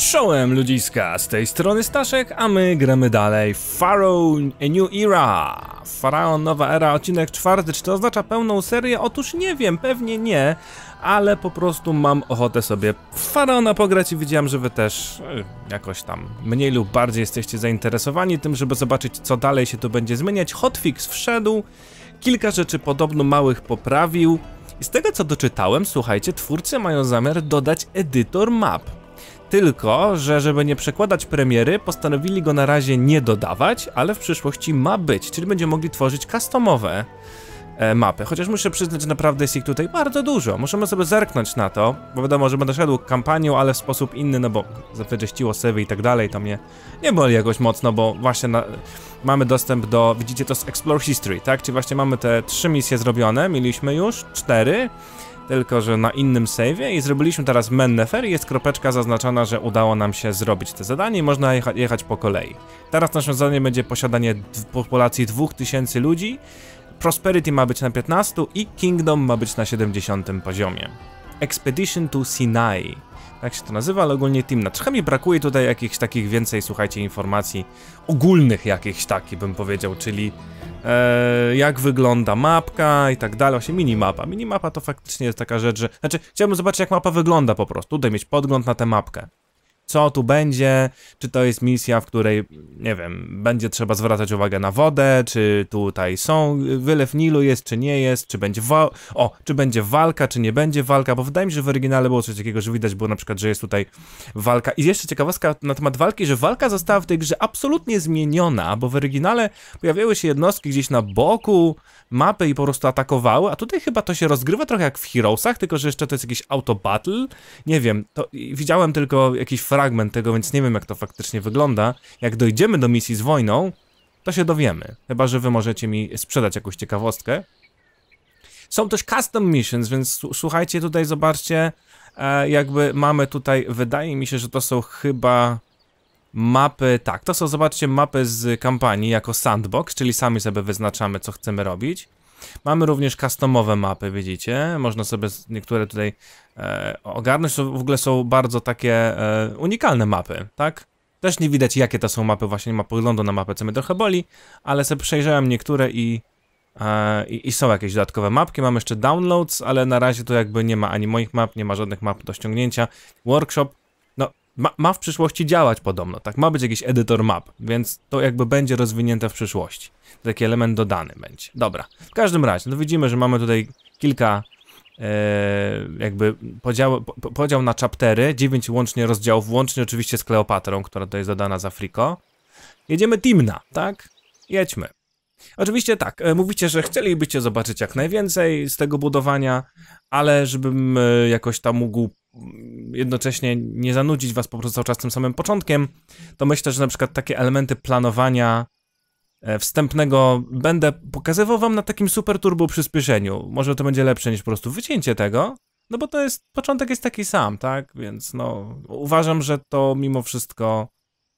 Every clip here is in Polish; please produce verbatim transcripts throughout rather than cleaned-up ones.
Czołem ludziska, z tej strony Staszek, a my gramy dalej Pharaoh A New Era. Faraon Nowa Era, odcinek czwarty. Czy to oznacza pełną serię? Otóż nie wiem, pewnie nie, ale po prostu mam ochotę sobie w Faraona pograć i widziałem, że wy też jakoś tam mniej lub bardziej jesteście zainteresowani tym, żeby zobaczyć, co dalej się tu będzie zmieniać. Hotfix wszedł, kilka rzeczy podobno małych poprawił i z tego co doczytałem, słuchajcie, twórcy mają zamiar dodać edytor map. Tylko, że żeby nie przekładać premiery, postanowili go na razie nie dodawać, ale w przyszłości ma być, czyli będziemy mogli tworzyć customowe e, mapy. Chociaż muszę przyznać, że naprawdę jest ich tutaj bardzo dużo. Możemy sobie zerknąć na to, bo wiadomo, że będę szedł kampanią, ale w sposób inny, no bo wyczyściło sewy i tak dalej, to mnie nie boli jakoś mocno, bo właśnie na, mamy dostęp do, widzicie to z Explore History, tak? Czyli właśnie mamy te trzy misje zrobione, mieliśmy już cztery. Tylko że na innym save'ie i zrobiliśmy teraz Mennefer i jest kropeczka zaznaczona, że udało nam się zrobić te zadanie i można jecha jechać po kolei. Teraz naszym zadaniem będzie posiadanie populacji dwóch tysięcy ludzi, Prosperity ma być na piętnastym i Kingdom ma być na siedemdziesiątym poziomie. Expedition to Sinai, tak się to nazywa, ale ogólnie Timna. Trochę mi brakuje tutaj jakichś takich więcej, słuchajcie, informacji ogólnych jakichś takich bym powiedział, czyli e, jak wygląda mapka i tak dalej, właśnie minimapa. Minimapa to faktycznie jest taka rzecz, że... Znaczy, chciałbym zobaczyć, jak mapa wygląda po prostu, tutaj mieć podgląd na tę mapkę. Co tu będzie, czy to jest misja, w której, nie wiem, będzie trzeba zwracać uwagę na wodę, czy tutaj są, wylew Nilu jest, czy nie jest, czy będzie wa o, czy będzie walka, czy nie będzie walka, bo wydaje mi się, że w oryginale było coś takiego, że widać było na przykład, że jest tutaj walka. I jeszcze ciekawostka na temat walki, że walka została w tej grze absolutnie zmieniona, bo w oryginale pojawiały się jednostki gdzieś na boku mapy i po prostu atakowały, a tutaj chyba to się rozgrywa trochę jak w Heroesach, tylko że jeszcze to jest jakiś auto battle, nie wiem, to widziałem tylko jakiś fragment tego, więc nie wiem, jak to faktycznie wygląda. Jak dojdziemy do misji z wojną, to się dowiemy. Chyba że wy możecie mi sprzedać jakąś ciekawostkę. Są też custom missions, więc słuchajcie, tutaj zobaczcie, e, jakby mamy tutaj, wydaje mi się, że to są chyba mapy, tak, to są, zobaczcie, mapy z kampanii jako sandbox, czyli sami sobie wyznaczamy, co chcemy robić. Mamy również customowe mapy, widzicie, można sobie niektóre tutaj e, ogarnąć, to w ogóle są bardzo takie e, unikalne mapy, tak? Też nie widać, jakie to są mapy, właśnie nie ma poglądu na mapę, co mnie trochę boli, ale sobie przejrzałem niektóre i, e, i, i są jakieś dodatkowe mapki. Mam jeszcze downloads, ale na razie to jakby nie ma ani moich map, nie ma żadnych map do ściągnięcia. Workshop, no, ma, ma w przyszłości działać podobno, tak? Ma być jakiś edytor map, więc to jakby będzie rozwinięte w przyszłości. Taki element dodany będzie. Dobra, w każdym razie, no widzimy, że mamy tutaj kilka e, jakby podział, po, podział na chaptery, dziewięć łącznie rozdziałów, łącznie oczywiście z Kleopatrą, która tutaj jest dodana z Afriko. Jedziemy Timna, tak? Jedźmy. Oczywiście tak, e, mówicie, że chcielibyście zobaczyć jak najwięcej z tego budowania, ale żebym e, jakoś tam mógł jednocześnie nie zanudzić was po prostu cały czas tym samym początkiem, to myślę, że na przykład takie elementy planowania wstępnego będę pokazywał wam na takim super turbo przyspieszeniu. Może to będzie lepsze niż po prostu wycięcie tego, no bo to jest, początek jest taki sam, tak? Więc no, uważam, że to mimo wszystko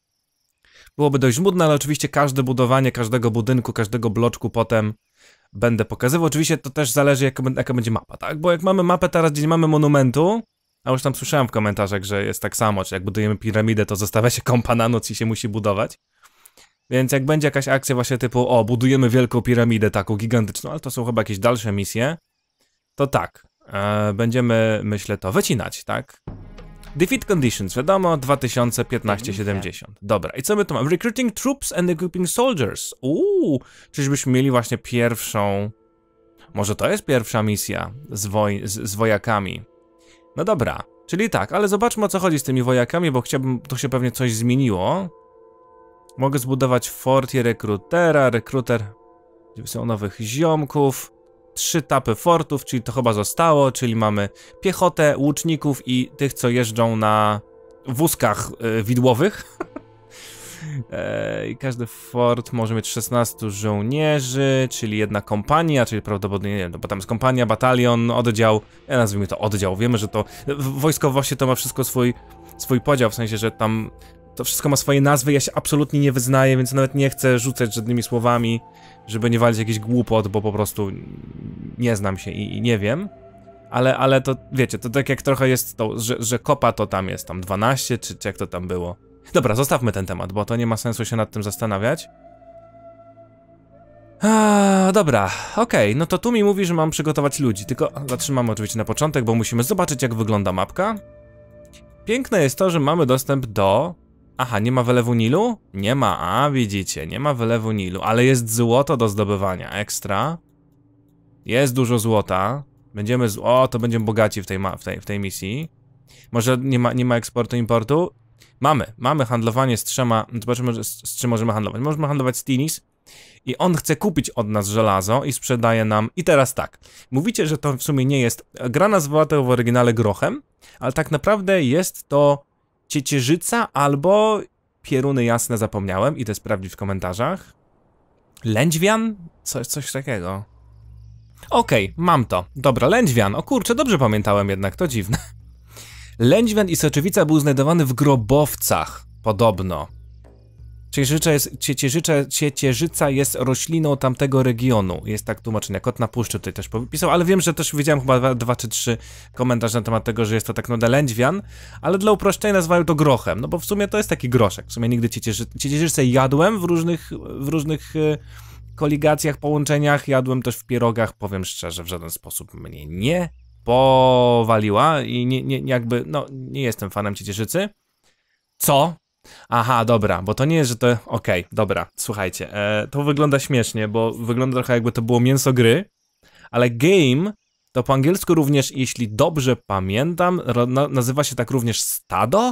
byłoby dość żmudne, ale oczywiście każde budowanie każdego budynku, każdego bloczku potem będę pokazywał. Oczywiście to też zależy jaka, jaka będzie mapa, tak? Bo jak mamy mapę teraz, gdzie nie mamy monumentu, a już tam słyszałem w komentarzach, że jest tak samo, czy jak budujemy piramidę, to zostawia się kompa na noc i się musi budować. Więc jak będzie jakaś akcja właśnie typu, o, budujemy wielką piramidę taką gigantyczną, ale to są chyba jakieś dalsze misje, to tak, e, będziemy, myślę, to wycinać, tak? Defeat conditions, wiadomo, dwa tysiące piętnaście siedemdziesiąt. Dobra, i co my tu mamy? Recruiting troops and equipping soldiers. Uuu, czyżbyśmy mieli właśnie pierwszą, może to jest pierwsza misja z, woj z, z wojakami. No dobra, czyli tak, ale zobaczmy, o co chodzi z tymi wojakami, bo chciałbym, to się pewnie coś zmieniło. Mogę zbudować fort i rekrutera, rekruter, są nowych ziomków, trzy tapy fortów, czyli to chyba zostało, czyli mamy piechotę, łuczników i tych, co jeżdżą na wózkach e, widłowych. e, I każdy fort może mieć szesnastu żołnierzy, czyli jedna kompania, czyli prawdopodobnie, nie wiem, bo tam jest kompania, batalion, oddział, ja nazwijmy to oddział, wiemy, że to w wojskowości to ma wszystko swój, swój podział, w sensie, że tam to wszystko ma swoje nazwy, ja się absolutnie nie wyznaję, więc nawet nie chcę rzucać żadnymi słowami, żeby nie walić jakiś głupot, bo po prostu nie znam się i, i nie wiem. Ale, ale to, wiecie, to tak jak trochę jest to, że, że kopa to tam jest tam dwanaście, czy, czy jak to tam było. Dobra, zostawmy ten temat, bo to nie ma sensu się nad tym zastanawiać. A, dobra, okej, okay, no to tu mi mówi, że mam przygotować ludzi, tylko zatrzymamy oczywiście na początek, bo musimy zobaczyć, jak wygląda mapka. Piękne jest to, że mamy dostęp do... Aha, nie ma wylewu Nilu? Nie ma, a widzicie, nie ma wylewu Nilu, ale jest złoto do zdobywania, ekstra. Jest dużo złota. Będziemy, z... o, to będziemy bogaci w tej, ma... w tej, w tej misji. Może nie ma, nie ma eksportu, importu? Mamy, mamy handlowanie z trzema, zobaczymy z, z czym możemy handlować. Możemy handlować z Tinis i on chce kupić od nas żelazo i sprzedaje nam. I teraz tak, mówicie, że to w sumie nie jest, gra nazwała to w oryginale grochem, ale tak naprawdę jest to ciecierzyca albo pieruny jasne, zapomniałem, idę sprawdzić w komentarzach. Lędźwian? Coś, coś takiego. Okej, okay, mam to. Dobra, lędźwian, o kurczę, dobrze pamiętałem jednak, to dziwne. Lędźwian i soczewica był znajdowany w grobowcach, podobno. Ciecierzyca jest, ciecierzyca, ciecierzyca jest rośliną tamtego regionu. Jest tak tłumaczenie. Kot na puszczy tutaj też pisał, ale wiem, że też widziałem chyba dwa, dwa czy trzy komentarze na temat tego, że jest to tak naprawdę lędźwian, ale dla uproszczenia nazywają to grochem, no bo w sumie to jest taki groszek. W sumie nigdy ciecierzy, ciecierzycę jadłem w różnych, w różnych e, koligacjach, połączeniach, jadłem też w pierogach, powiem szczerze, w żaden sposób mnie nie powaliła i nie, nie, jakby, no, nie jestem fanem ciecierzycy. Co? Aha, dobra, bo to nie jest, że to... Okej, okay, dobra, słuchajcie, e, to wygląda śmiesznie, bo wygląda trochę jakby to było mięso gry, ale game to po angielsku również, jeśli dobrze pamiętam, na, nazywa się tak również stado?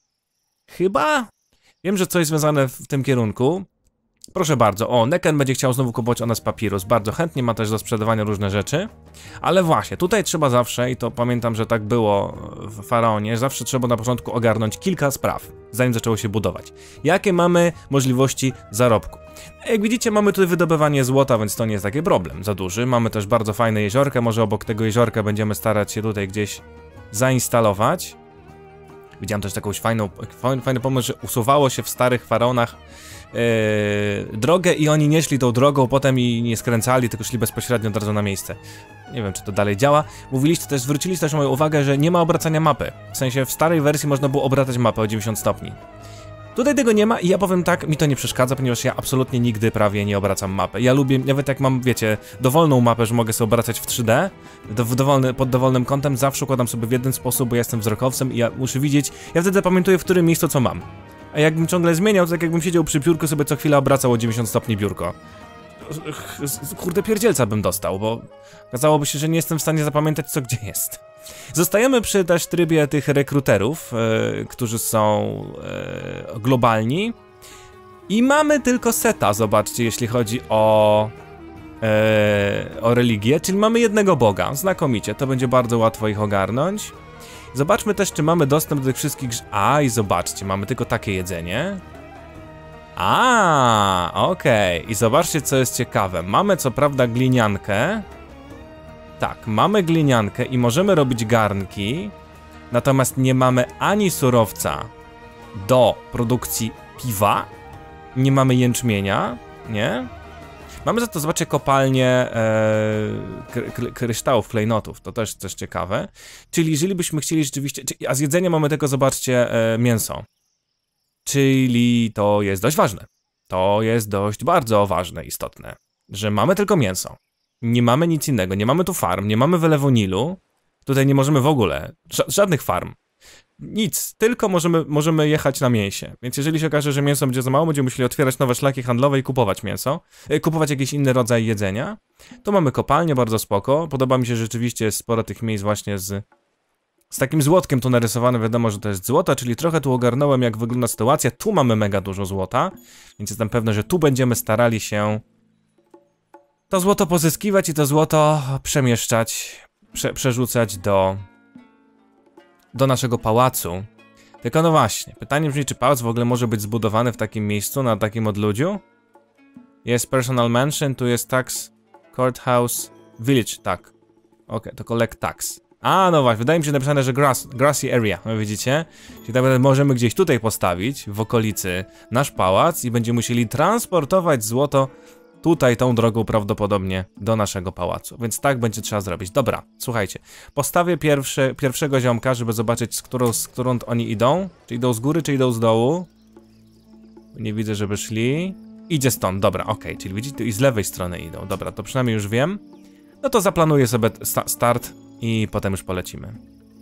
Chyba? Wiem, że coś związane w tym kierunku. Proszę bardzo, o, Neken będzie chciał znowu kupować o nas papirus, bardzo chętnie, ma też do sprzedawania różne rzeczy. Ale właśnie, tutaj trzeba zawsze, i to pamiętam, że tak było w Faraonie, zawsze trzeba na początku ogarnąć kilka spraw, zanim zaczęło się budować. Jakie mamy możliwości zarobku? Jak widzicie, mamy tutaj wydobywanie złota, więc to nie jest taki problem za duży. Mamy też bardzo fajne jeziorka, może obok tego jeziorka będziemy starać się tutaj gdzieś zainstalować. Widziałem też taką fajną, fajny pomysł, że usuwało się w starych faraonach Yy, drogę i oni nie szli tą drogą potem i nie skręcali, tylko szli bezpośrednio od razu na miejsce. Nie wiem, czy to dalej działa. Mówiliście też, zwróciliście też moją uwagę, że nie ma obracania mapy. W sensie w starej wersji można było obracać mapę o dziewięćdziesiąt stopni. Tutaj tego nie ma i ja powiem tak, mi to nie przeszkadza, ponieważ ja absolutnie nigdy prawie nie obracam mapy. Ja lubię, nawet jak mam, wiecie, dowolną mapę, że mogę sobie obracać w trzy D, do, w dowolny, pod dowolnym kątem, zawsze układam sobie w jeden sposób, bo ja jestem wzrokowcem i ja muszę widzieć, ja wtedy pamiętuję, w którym miejscu co mam. A jakbym ciągle zmieniał, to tak jakbym siedział przy biurku, sobie co chwilę obracał o dziewięćdziesiąt stopni biurko. Kurde pierdzielca bym dostał, bo okazałoby się, że nie jestem w stanie zapamiętać, co gdzie jest. Zostajemy przy też trybie tych rekruterów, yy, którzy są yy, globalni. I mamy tylko seta, zobaczcie, jeśli chodzi o, yy, o religię, czyli mamy jednego Boga. Znakomicie, to będzie bardzo łatwo ich ogarnąć. Zobaczmy też, czy mamy dostęp do tych wszystkich... A, i zobaczcie, mamy tylko takie jedzenie. A, okej. Okay. I zobaczcie, co jest ciekawe. Mamy co prawda gliniankę. Tak, mamy gliniankę i możemy robić garnki. Natomiast nie mamy ani surowca do produkcji piwa. Nie mamy jęczmienia, nie? Mamy za to, zobaczcie, kopalnię e, kryształów, klejnotów, to też coś ciekawe. Czyli jeżeli byśmy chcieli rzeczywiście, a z jedzenia mamy tylko, zobaczcie, e, mięso. Czyli to jest dość ważne. To jest dość bardzo ważne, istotne, że mamy tylko mięso. Nie mamy nic innego, nie mamy tu farm, nie mamy wylewu Nilu. Tutaj nie możemy w ogóle, ża żadnych farm. Nic, tylko możemy, możemy jechać na mięsie. Więc jeżeli się okaże, że mięso będzie za mało, będziemy musieli otwierać nowe szlaki handlowe i kupować mięso. Yy, kupować jakiś inny rodzaj jedzenia. Tu mamy kopalnię, bardzo spoko. Podoba mi się, że rzeczywiście jest sporo tych miejsc właśnie z... Z takim złotkiem tu narysowane, wiadomo, że to jest złota, czyli trochę tu ogarnąłem, jak wygląda sytuacja. Tu mamy mega dużo złota, więc jestem pewny, że tu będziemy starali się to złoto pozyskiwać i to złoto przemieszczać, prze, przerzucać do... do naszego pałacu. Tylko no właśnie, pytanie brzmi, czy pałac w ogóle może być zbudowany w takim miejscu, na takim odludziu? Jest personal mansion, tu jest tax, courthouse, village, tak. Okej, okay, to collect tax. A, no właśnie, wydaje mi się napisane, że grass, grassy area, no widzicie? Czyli tak naprawdę możemy gdzieś tutaj postawić, w okolicy, nasz pałac i będziemy musieli transportować złoto tutaj tą drogą prawdopodobnie do naszego pałacu. Więc tak będzie trzeba zrobić. Dobra, słuchajcie. Postawię pierwszy, pierwszego ziomka, żeby zobaczyć, z którą, z którą oni idą. Czy idą z góry, czy idą z dołu. Nie widzę, żeby szli. Idzie stąd, dobra, okej. Okay. Czyli widzicie, i z lewej strony idą. Dobra, to przynajmniej już wiem. No to zaplanuję sobie sta start i potem już polecimy.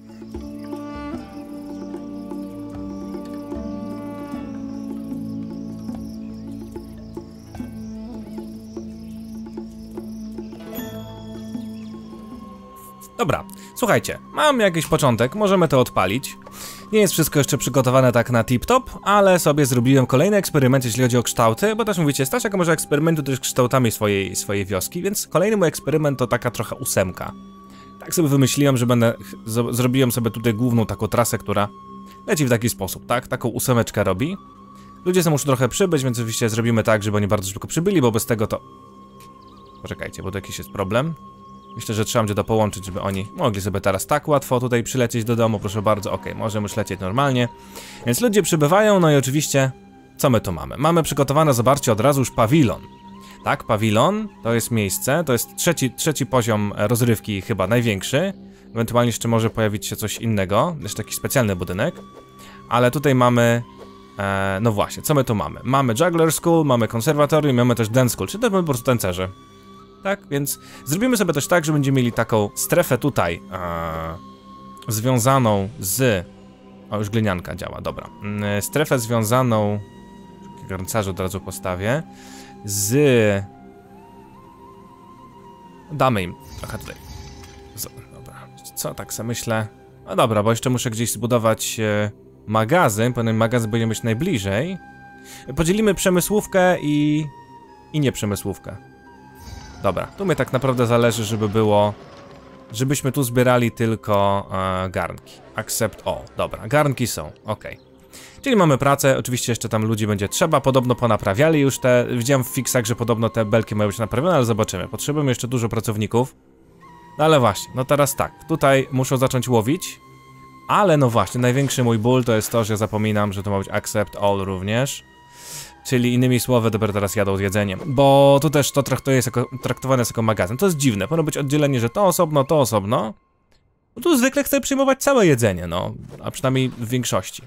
Dobra, słuchajcie, mam jakiś początek, możemy to odpalić. Nie jest wszystko jeszcze przygotowane tak na tip-top, ale sobie zrobiłem kolejny eksperyment, jeśli chodzi o kształty, bo też mówicie, Stasiak może eksperymentu też kształtami swojej, swojej wioski, więc kolejny mój eksperyment to taka trochę ósemka. Tak sobie wymyśliłem, że będę, z, zrobiłem sobie tutaj główną taką trasę, która leci w taki sposób, tak? Taką ósemeczkę robi. Ludzie są muszą trochę przybyć, więc oczywiście zrobimy tak, żeby oni bardzo szybko przybyli, bo bez tego to... Poczekajcie, bo to jakiś jest problem. Myślę, że trzeba będzie to połączyć, żeby oni mogli sobie teraz tak łatwo tutaj przylecieć do domu, proszę bardzo, okej, okay, możemy już lecieć normalnie. Więc ludzie przybywają, no i oczywiście, co my tu mamy? Mamy przygotowane, zobaczcie, od razu już pawilon. Tak, pawilon to jest miejsce, to jest trzeci, trzeci poziom rozrywki, chyba największy. Ewentualnie jeszcze może pojawić się coś innego, jeszcze taki specjalny budynek. Ale tutaj mamy, e, no właśnie, co my tu mamy? Mamy Juggler School, mamy konserwatorium, mamy też Dance School, czyli to mamy po prostu tancerze. Tak, więc zrobimy sobie też tak, że będziemy mieli taką strefę tutaj e, związaną z... O, już glinianka działa, dobra. E, strefę związaną... Garncarze od razu postawię. Z... Damy im trochę tutaj. Z... Dobra, co tak sobie myślę? No dobra, bo jeszcze muszę gdzieś zbudować e, magazyn, pewien magazyn będzie być najbliżej. Podzielimy przemysłówkę i... i nie przemysłówkę. Dobra, tu mnie tak naprawdę zależy, żeby było, żebyśmy tu zbierali tylko e, garnki. Accept all. Dobra, garnki są, ok. Czyli mamy pracę, oczywiście jeszcze tam ludzi będzie trzeba, podobno ponaprawiali już te, widziałem w fixach, że podobno te belki mają być naprawione, ale zobaczymy. Potrzebujemy jeszcze dużo pracowników. No ale właśnie, no teraz tak, tutaj muszą zacząć łowić, ale no właśnie, największy mój ból to jest to, że zapominam, że to ma być accept all również. Czyli innymi słowy, dopiero teraz jadą z jedzeniem. Bo tu też to traktuje jest jako, traktowane jest jako magazyn. To jest dziwne, powinno być oddzielenie, że to osobno, to osobno. No tu zwykle chcę przyjmować całe jedzenie, no. A przynajmniej w większości.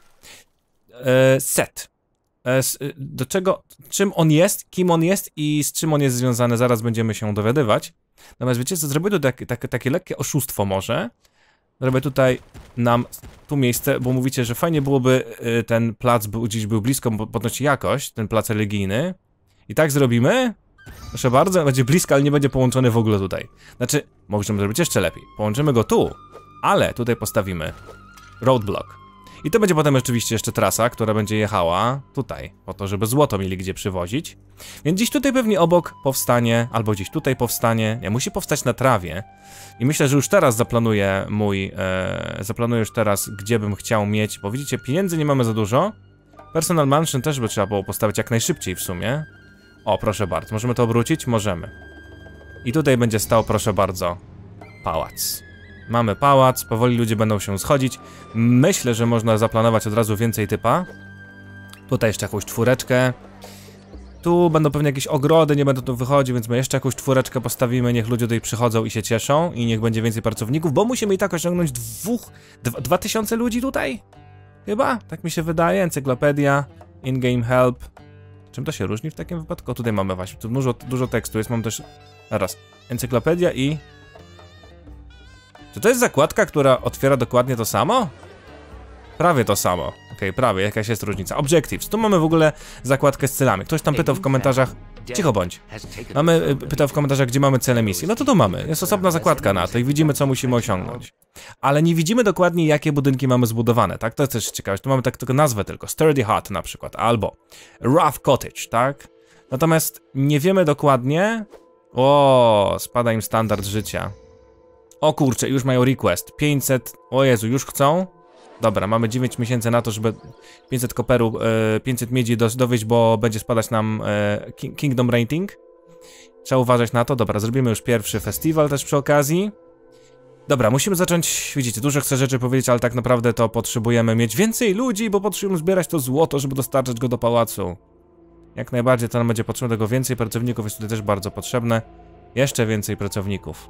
E, set. E, do czego, czym on jest, kim on jest i z czym on jest związany, zaraz będziemy się dowiadywać. Natomiast wiecie co, zrobię tu takie, takie, takie lekkie oszustwo może. Zrobię tutaj nam tu miejsce, bo mówicie, że fajnie byłoby y, ten plac był, gdzieś był blisko, bo podnosi jakość, ten plac religijny. I tak zrobimy? Proszę bardzo, będzie blisko, ale nie będzie połączony w ogóle tutaj. Znaczy, możemy zrobić jeszcze lepiej. Połączymy go tu, ale tutaj postawimy roadblock. I to będzie potem oczywiście jeszcze trasa, która będzie jechała tutaj, po to, żeby złoto mieli gdzie przywozić. Więc gdzieś tutaj pewnie obok powstanie, albo gdzieś tutaj powstanie, nie, musi powstać na trawie. I myślę, że już teraz zaplanuję mój, e, zaplanuję już teraz, gdzie bym chciał mieć, bo widzicie, pieniędzy nie mamy za dużo. Personal Mansion też by trzeba było postawić jak najszybciej w sumie. O, proszę bardzo, możemy to obrócić? Możemy. I tutaj będzie stał, proszę bardzo, pałac. Mamy pałac, powoli ludzie będą się schodzić. Myślę, że można zaplanować od razu więcej typa. Tutaj jeszcze jakąś czwóreczkę. Tu będą pewnie jakieś ogrody, nie będą tu wychodzić, więc my jeszcze jakąś czwóreczkę postawimy. Niech ludzie tutaj przychodzą i się cieszą. I niech będzie więcej pracowników, bo musimy i tak osiągnąć dwóch, dwa, dwa tysiące ludzi tutaj? Chyba? Tak mi się wydaje. Encyklopedia, in-game help. Czym to się różni w takim wypadku? O, tutaj mamy właśnie, tu dużo, dużo tekstu jest, mam też... Raz, encyklopedia i... Czy to jest zakładka, która otwiera dokładnie to samo? Prawie to samo. Okej, okay, prawie, jakaś jest różnica. Objectives. Tu mamy w ogóle zakładkę z celami. Ktoś tam pytał w komentarzach... Cicho bądź. Mamy, pytał w komentarzach, gdzie mamy cele misji. No to tu mamy. Jest osobna zakładka na to i widzimy, co musimy osiągnąć. Ale nie widzimy dokładnie, jakie budynki mamy zbudowane, tak? To jest też ciekawe. Tu mamy tak tylko nazwę tylko. Sturdy Hut na przykład. Albo Rough Cottage, tak? Natomiast nie wiemy dokładnie... O, spada im standard życia. O kurczę, już mają request. pięćset... O Jezu, już chcą? Dobra, mamy dziewięć miesięcy na to, żeby pięćset koperu, e, pięćset miedzi do, dowieść, bo będzie spadać nam e, Kingdom Rating. Trzeba uważać na to. Dobra, zrobimy już pierwszy festiwal też przy okazji. Dobra, musimy zacząć, widzicie, dużo chcę rzeczy powiedzieć, ale tak naprawdę to potrzebujemy mieć więcej ludzi, bo potrzebujemy zbierać to złoto, żeby dostarczać go do pałacu. Jak najbardziej to nam będzie potrzebne, tego więcej pracowników jest tutaj też bardzo potrzebne. Jeszcze więcej pracowników.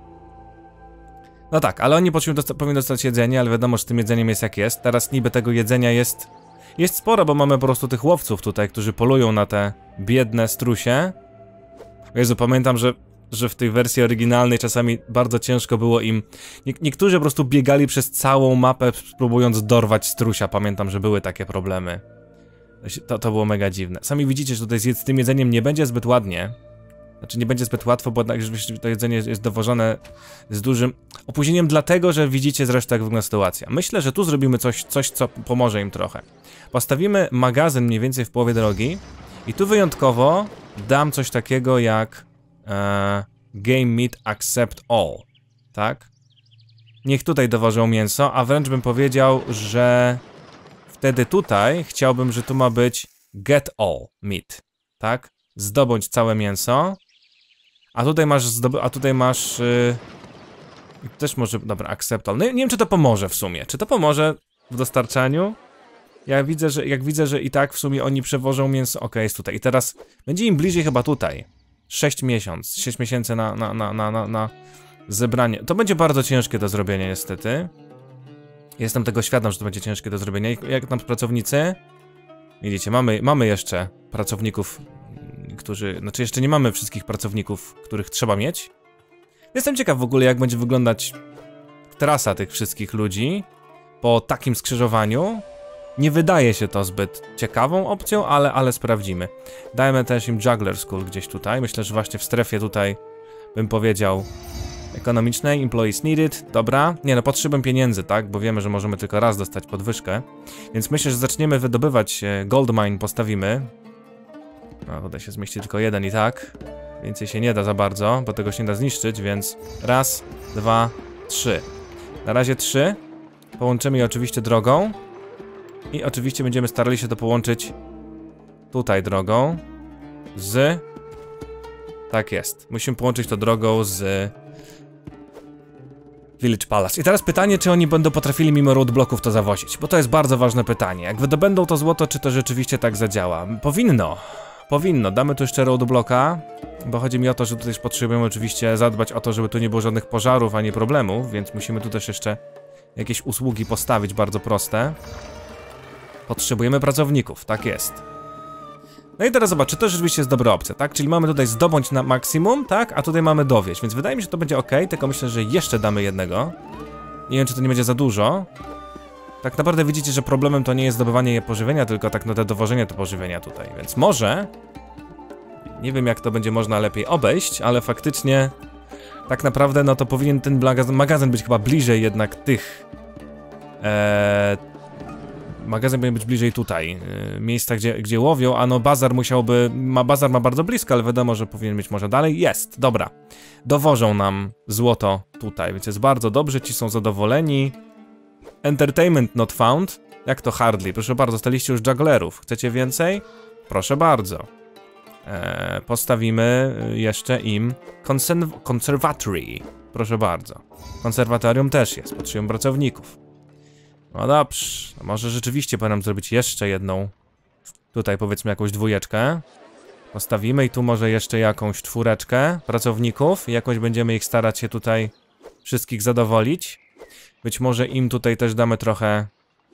No tak, ale oni dosta powinni dostać jedzenie, ale wiadomo, że tym jedzeniem jest jak jest. Teraz niby tego jedzenia jest jest sporo, bo mamy po prostu tych łowców tutaj, którzy polują na te biedne strusie. Jezu, pamiętam, że, że w tej wersji oryginalnej czasami bardzo ciężko było im... Nie niektórzy po prostu biegali przez całą mapę, próbując dorwać strusia. Pamiętam, że były takie problemy. To, to było mega dziwne. Sami widzicie, że tutaj z, z tym jedzeniem nie będzie zbyt ładnie. Znaczy nie będzie zbyt łatwo, bo jednak to jedzenie jest dowożone z dużym opóźnieniem, dlatego że widzicie zresztą, jak wygląda sytuacja. Myślę, że tu zrobimy coś, coś co pomoże im trochę. Postawimy magazyn mniej więcej w połowie drogi i tu wyjątkowo dam coś takiego jak e, Game Meat Accept All, tak? Niech tutaj dowożą mięso, a wręcz bym powiedział, że wtedy tutaj chciałbym, że tu ma być Get All Meat, tak? Zdobądź całe mięso. A tutaj masz a tutaj masz yy, też może, dobra, accept all. No, nie wiem, czy to pomoże w sumie. Czy to pomoże w dostarczaniu? Ja widzę, że jak widzę, że i tak w sumie oni przewożą mięso. Okej, okay, jest tutaj. I teraz będzie im bliżej chyba tutaj. sześć miesięcy. sześć miesięcy na, na, na, na, na, na zebranie. To będzie bardzo ciężkie do zrobienia niestety. Jestem tego świadom, że to będzie ciężkie do zrobienia. Jak tam pracownicy? Widzicie, mamy, mamy jeszcze pracowników, którzy... Znaczy jeszcze nie mamy wszystkich pracowników, których trzeba mieć. Jestem ciekaw w ogóle, jak będzie wyglądać trasa tych wszystkich ludzi po takim skrzyżowaniu. Nie wydaje się to zbyt ciekawą opcją, ale, ale sprawdzimy. Dajmy też im Juggler School gdzieś tutaj. Myślę, że właśnie w strefie tutaj bym powiedział ekonomicznej, employees needed, dobra. Nie no, potrzebujemy pieniędzy, tak? Bo wiemy, że możemy tylko raz dostać podwyżkę. Więc myślę, że zaczniemy wydobywać gold mine, postawimy. No, tutaj się zmieści tylko jeden i tak. Więcej się nie da za bardzo, bo tego się nie da zniszczyć, więc raz, dwa, trzy. Na razie trzy. Połączymy je oczywiście drogą. I oczywiście będziemy starali się to połączyć tutaj drogą z... Tak jest. Musimy połączyć to drogą z Village Palace. I teraz pytanie, czy oni będą potrafili mimo roadblocków to zawozić, bo to jest bardzo ważne pytanie. Jak wydobędą to złoto, czy to rzeczywiście tak zadziała? Powinno. Powinno. Damy tu jeszcze roadblocka, bo chodzi mi o to, że tutaj też potrzebujemy oczywiście zadbać o to, żeby tu nie było żadnych pożarów ani problemów, więc musimy tu też jeszcze jakieś usługi postawić bardzo proste. Potrzebujemy pracowników, tak jest. No i teraz zobacz, czy to rzeczywiście jest dobra opcja, tak? Czyli mamy tutaj zdobądź na maksimum, tak? A tutaj mamy dowieść, więc wydaje mi się, że to będzie ok, tylko myślę, że jeszcze damy jednego. Nie wiem, czy to nie będzie za dużo. Tak naprawdę widzicie, że problemem to nie jest zdobywanie pożywienia, tylko tak naprawdę dowożenie to pożywienia tutaj, więc może... Nie wiem, jak to będzie można lepiej obejść, ale faktycznie... Tak naprawdę, no to powinien ten magazyn być chyba bliżej jednak tych... Eee... Magazyn powinien być bliżej tutaj, yy, miejsca, gdzie, gdzie łowią, a no bazar musiałby, ma, bazar ma bardzo blisko, ale wiadomo, że powinien być może dalej. Jest, dobra. Dowożą nam złoto tutaj, więc jest bardzo dobrze, ci są zadowoleni. Entertainment not found. Jak to hardly? Proszę bardzo, dostaliście już jugglerów. Chcecie więcej? Proszę bardzo. Eee, postawimy jeszcze im conservatory. Proszę bardzo. Konserwatorium też jest, potrzebujemy pracowników. No dobrze, może rzeczywiście powinnam zrobić jeszcze jedną. Tutaj powiedzmy jakąś dwójeczkę. Postawimy i tu może jeszcze jakąś czwóreczkę pracowników. I jakoś będziemy ich starać się tutaj wszystkich zadowolić. Być może im tutaj też damy trochę...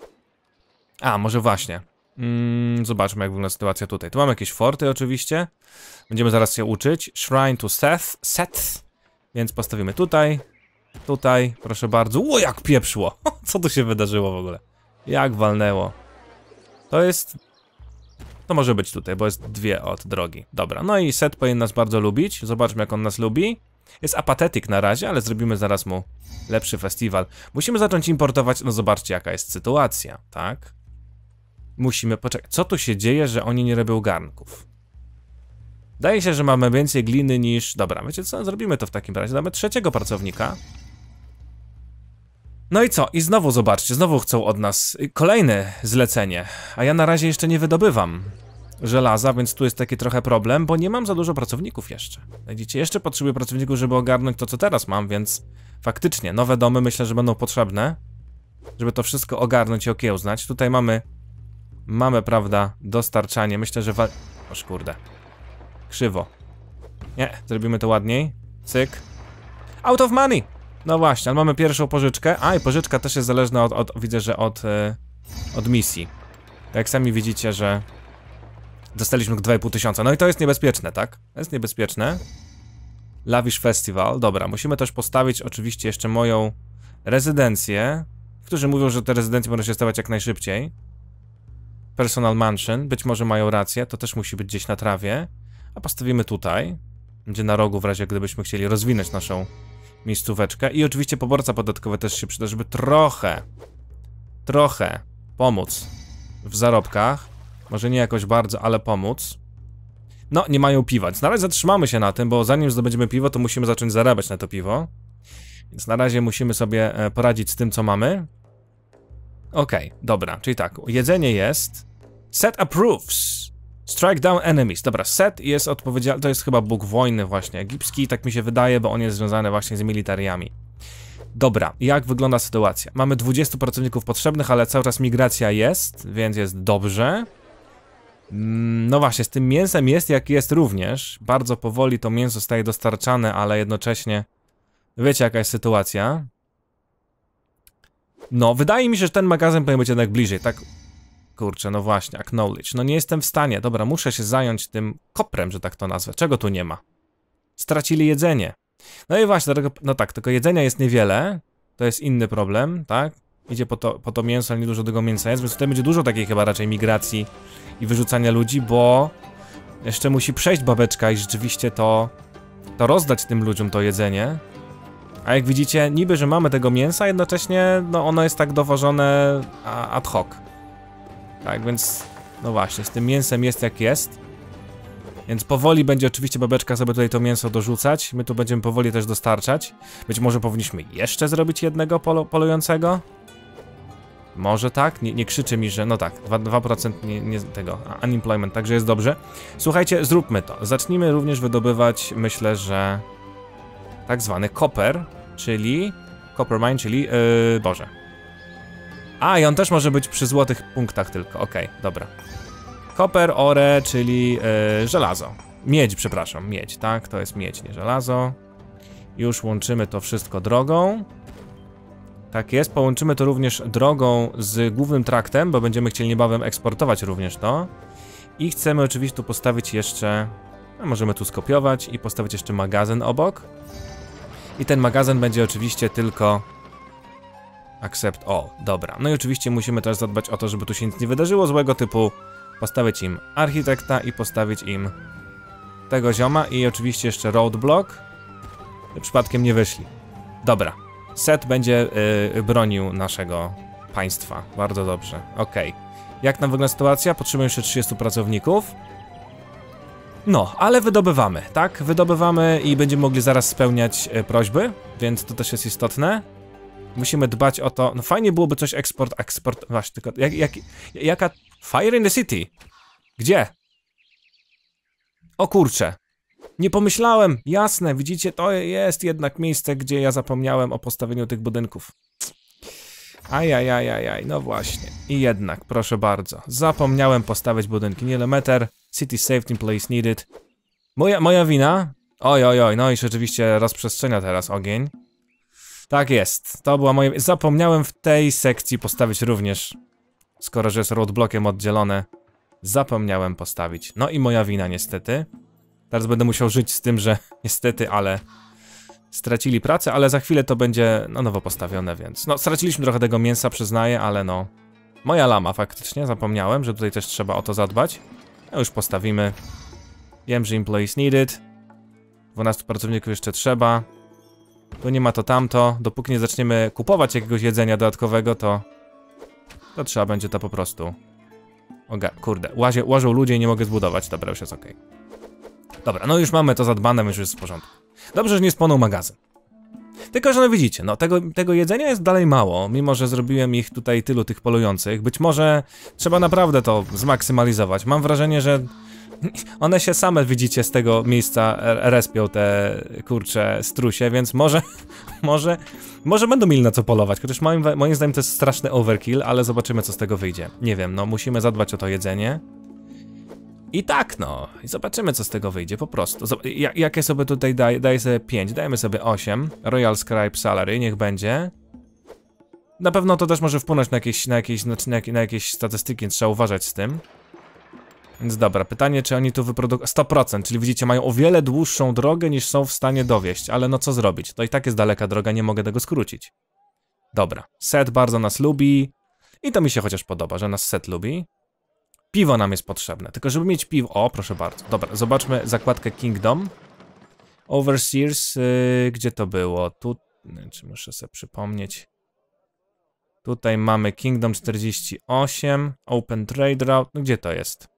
A, może właśnie. Mm, zobaczmy, jak wygląda sytuacja tutaj. Tu mamy jakieś forty oczywiście. Będziemy zaraz się uczyć. Shrine to Seth. Seth. Więc postawimy tutaj. Tutaj, proszę bardzo. O, jak pieprzło! Co tu się wydarzyło w ogóle? Jak walnęło? To jest... To może być tutaj, bo jest dwie od drogi. Dobra, no i Seth powinien nas bardzo lubić. Zobaczmy, jak on nas lubi. Jest apathetyk na razie, ale zrobimy zaraz mu lepszy festiwal. Musimy zacząć importować... No zobaczcie, jaka jest sytuacja, tak? Musimy poczekać. Co tu się dzieje, że oni nie robią garnków? Wydaje się, że mamy więcej gliny niż... Dobra, wiecie co? Zrobimy to w takim razie. Damy trzeciego pracownika. No i co? I znowu zobaczcie, znowu chcą od nas kolejne zlecenie. A ja na razie jeszcze nie wydobywam żelaza, więc tu jest taki trochę problem, bo nie mam za dużo pracowników jeszcze. Widzicie, jeszcze potrzebuję pracowników, żeby ogarnąć to, co teraz mam, więc faktycznie nowe domy myślę, że będą potrzebne, żeby to wszystko ogarnąć i okiełznać. Tutaj mamy, mamy, prawda, dostarczanie. Myślę, że Oż kurde. Krzywo. Nie, zrobimy to ładniej. Cyk. Out of money! No właśnie, ale mamy pierwszą pożyczkę. A, i pożyczka też jest zależna od, od widzę, że od, yy, od misji. Tak jak sami widzicie, że dostaliśmy dwa i pół tysiąca. No i to jest niebezpieczne, tak? To jest niebezpieczne. Lavish Festival. Dobra, musimy też postawić oczywiście jeszcze moją rezydencję. Którzy mówią, że te rezydencje będą się stawiać jak najszybciej. Personal Mansion. Być może mają rację. To też musi być gdzieś na trawie. A postawimy tutaj. Będzie na rogu w razie gdybyśmy chcieli rozwinąć naszą miejscóweczkę. I oczywiście poborca podatkowy też się przyda, żeby trochę, trochę pomóc w zarobkach. Może nie jakoś bardzo, ale pomóc. No, nie mają piwa, więc na razie zatrzymamy się na tym, bo zanim zdobędziemy piwo, to musimy zacząć zarabiać na to piwo. Więc na razie musimy sobie poradzić z tym, co mamy. Okej, okay, dobra, czyli tak, jedzenie jest. Set approves. Strike down enemies. Dobra, Set jest odpowiedzialny, to jest chyba Bóg wojny właśnie egipski, tak mi się wydaje, bo on jest związany właśnie z militariami. Dobra, jak wygląda sytuacja? Mamy dwudziestu pracowników potrzebnych, ale cały czas migracja jest, więc jest dobrze. No właśnie, z tym mięsem jest jak jest również. Bardzo powoli to mięso staje dostarczane, ale jednocześnie wiecie jaka jest sytuacja. No, wydaje mi się, że ten magazyn powinien być jednak bliżej, tak? Kurczę, no właśnie, acknowledge. No nie jestem w stanie, dobra, muszę się zająć tym koprem, że tak to nazwę. Czego tu nie ma? Stracili jedzenie. No i właśnie, no tak, tylko jedzenia jest niewiele. To jest inny problem, tak? Idzie po to, po to mięso, ale nie dużo tego mięsa jest, więc tutaj będzie dużo takiej chyba raczej migracji i wyrzucania ludzi, bo jeszcze musi przejść babeczka i rzeczywiście to, to rozdać tym ludziom to jedzenie. A jak widzicie, niby, że mamy tego mięsa, jednocześnie no ono jest tak dowożone ad hoc. Tak, więc no właśnie, z tym mięsem jest jak jest. Więc powoli będzie oczywiście babeczka sobie tutaj to mięso dorzucać. My tu będziemy powoli też dostarczać. Być może powinniśmy jeszcze zrobić jednego polu polującego? Może tak? Nie, nie krzyczy mi, że no tak, dwa procent nie, nie tego, unemployment, także jest dobrze. Słuchajcie, zróbmy to. Zacznijmy również wydobywać, myślę, że tak zwany copper, czyli copper mine, czyli yy, Boże. A, i on też może być przy złotych punktach tylko, okej, okay, dobra. Copper, ore, czyli yy, żelazo. Miedź, przepraszam, miedź, tak? To jest miedź, nie żelazo. Już łączymy to wszystko drogą. Tak jest, połączymy to również drogą z głównym traktem, bo będziemy chcieli niebawem eksportować również to. I chcemy oczywiście tu postawić jeszcze, a możemy tu skopiować i postawić jeszcze magazyn obok. I ten magazyn będzie oczywiście tylko accept all, dobra. No i oczywiście musimy też zadbać o to, żeby tu się nic nie wydarzyło złego, typu postawić im architekta i postawić im tego zioma i oczywiście jeszcze roadblock. Przypadkiem nie wyszli. Dobra. Set będzie yy, bronił naszego państwa. Bardzo dobrze. Okej. Okay. Jak nam wygląda sytuacja? Potrzebujemy jeszcze trzydziestu pracowników. No, ale wydobywamy, tak? Wydobywamy i będziemy mogli zaraz spełniać yy, prośby, więc to też jest istotne. Musimy dbać o to. No fajnie byłoby coś eksport, eksport. Właśnie, tylko jak, jak, jaka. Fire in the city? Gdzie? O kurczę. Nie pomyślałem, jasne, widzicie, to jest jednak miejsce, gdzie ja zapomniałem o postawieniu tych budynków. Ajajajajaj, no właśnie. I jednak, proszę bardzo, zapomniałem postawić budynki. Nielemeter, city safety place needed. Moja, moja wina? Oj, oj, oj, no i rzeczywiście rozprzestrzenia teraz ogień. Tak jest, to była moja... Zapomniałem w tej sekcji postawić również, skoro że jest roadblockiem oddzielone. Zapomniałem postawić, no i moja wina niestety. Teraz będę musiał żyć z tym, że niestety, ale stracili pracę, ale za chwilę to będzie no, nowo postawione, więc no straciliśmy trochę tego mięsa, przyznaję, ale no moja lama faktycznie, zapomniałem, że tutaj też trzeba o to zadbać. No już postawimy. Wiem, że employees needed. dwunastu pracowników jeszcze trzeba. Tu nie ma to tamto. Dopóki nie zaczniemy kupować jakiegoś jedzenia dodatkowego, to to trzeba będzie to po prostu. Oga, kurde, łazie, łażą ludzie i nie mogę zbudować. Dobra, już jest ok. Dobra, no już mamy to zadbane, już jest w porządku. Dobrze, że nie spłonął magazyn. Tylko, że no widzicie, no tego, tego jedzenia jest dalej mało, mimo że zrobiłem ich tutaj tylu tych polujących. Być może trzeba naprawdę to zmaksymalizować. Mam wrażenie, że one się same, widzicie, z tego miejsca respią te, kurcze, strusie, więc może, może, może będą mieli na co polować. Chociaż moim, moim zdaniem to jest straszny overkill, ale zobaczymy, co z tego wyjdzie. Nie wiem, no musimy zadbać o to jedzenie. I tak no, i zobaczymy co z tego wyjdzie po prostu. Jakie sobie tutaj daję, daję sobie pięć, dajemy sobie osiem. Royal Scribe Salary, niech będzie. Na pewno to też może wpłynąć na jakieś, na jakieś, znaczy na, na jakieś statystyki, więc trzeba uważać z tym. Więc dobra, pytanie czy oni tu wyprodukują, sto procent, czyli widzicie mają o wiele dłuższą drogę niż są w stanie dowieść, ale no co zrobić, to i tak jest daleka droga, nie mogę tego skrócić. Dobra, Set bardzo nas lubi i to mi się chociaż podoba, że nas Set lubi. Piwo nam jest potrzebne, tylko żeby mieć piwo... O, proszę bardzo. Dobra, zobaczmy zakładkę Kingdom. Overseers, yy, gdzie to było? Tu... Czy muszę sobie przypomnieć? Tutaj mamy Kingdom czterdzieści osiem, Open Trade Route... No gdzie to jest?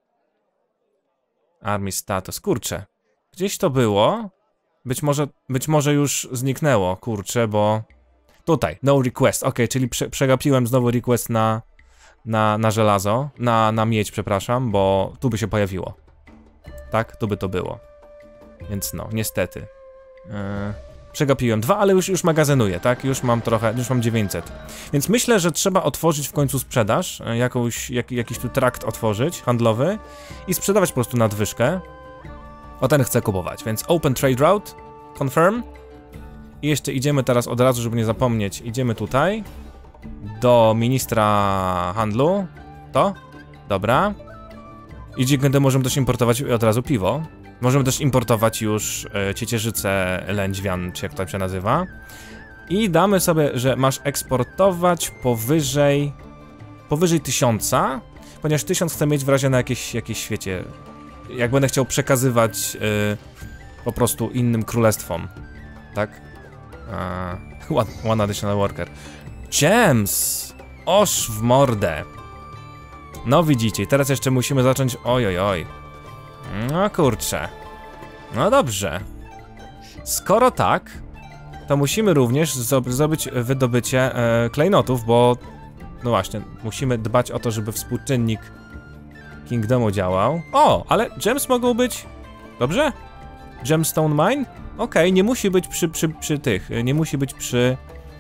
Army Status, kurczę. Gdzieś to było. Być może, być może już zniknęło, kurczę, bo... Tutaj, no request, ok, czyli prze, przegapiłem znowu request na... Na, na żelazo, na, na miedź, przepraszam, bo tu by się pojawiło. Tak, tu by to było. Więc no, niestety. Yy, przegapiłem dwa, ale już, już magazynuję, tak? Już mam trochę, już mam dziewięćset. Więc myślę, że trzeba otworzyć w końcu sprzedaż, jakąś, jak, jakiś tu trakt otworzyć, handlowy i sprzedawać po prostu nadwyżkę. O ten chcę kupować, więc Open Trade Route, confirm. I jeszcze idziemy teraz od razu, żeby nie zapomnieć, idziemy tutaj. Do ministra handlu. To? Dobra. I dzięki temu możemy też importować od razu piwo. Możemy też importować już e, ciecierzycę lędźwian, czy jak to się nazywa. I damy sobie, że masz eksportować powyżej powyżej tysiąca, ponieważ tysiąc chcę mieć w razie na jakieś, jakieś świecie. Jak będę chciał przekazywać e, po prostu innym królestwom. Tak? Uh, one, one additional worker. Gems! Oż w mordę. No widzicie, teraz jeszcze musimy zacząć... Oj, oj, oj. No kurczę. No dobrze. Skoro tak, to musimy również zrobić wydobycie e, klejnotów, bo... No właśnie, musimy dbać o to, żeby współczynnik Kingdomu działał. O, ale gems mogą być... Dobrze? Gemstone Mine? Okej, okay, nie musi być przy, przy, przy tych, nie musi być przy...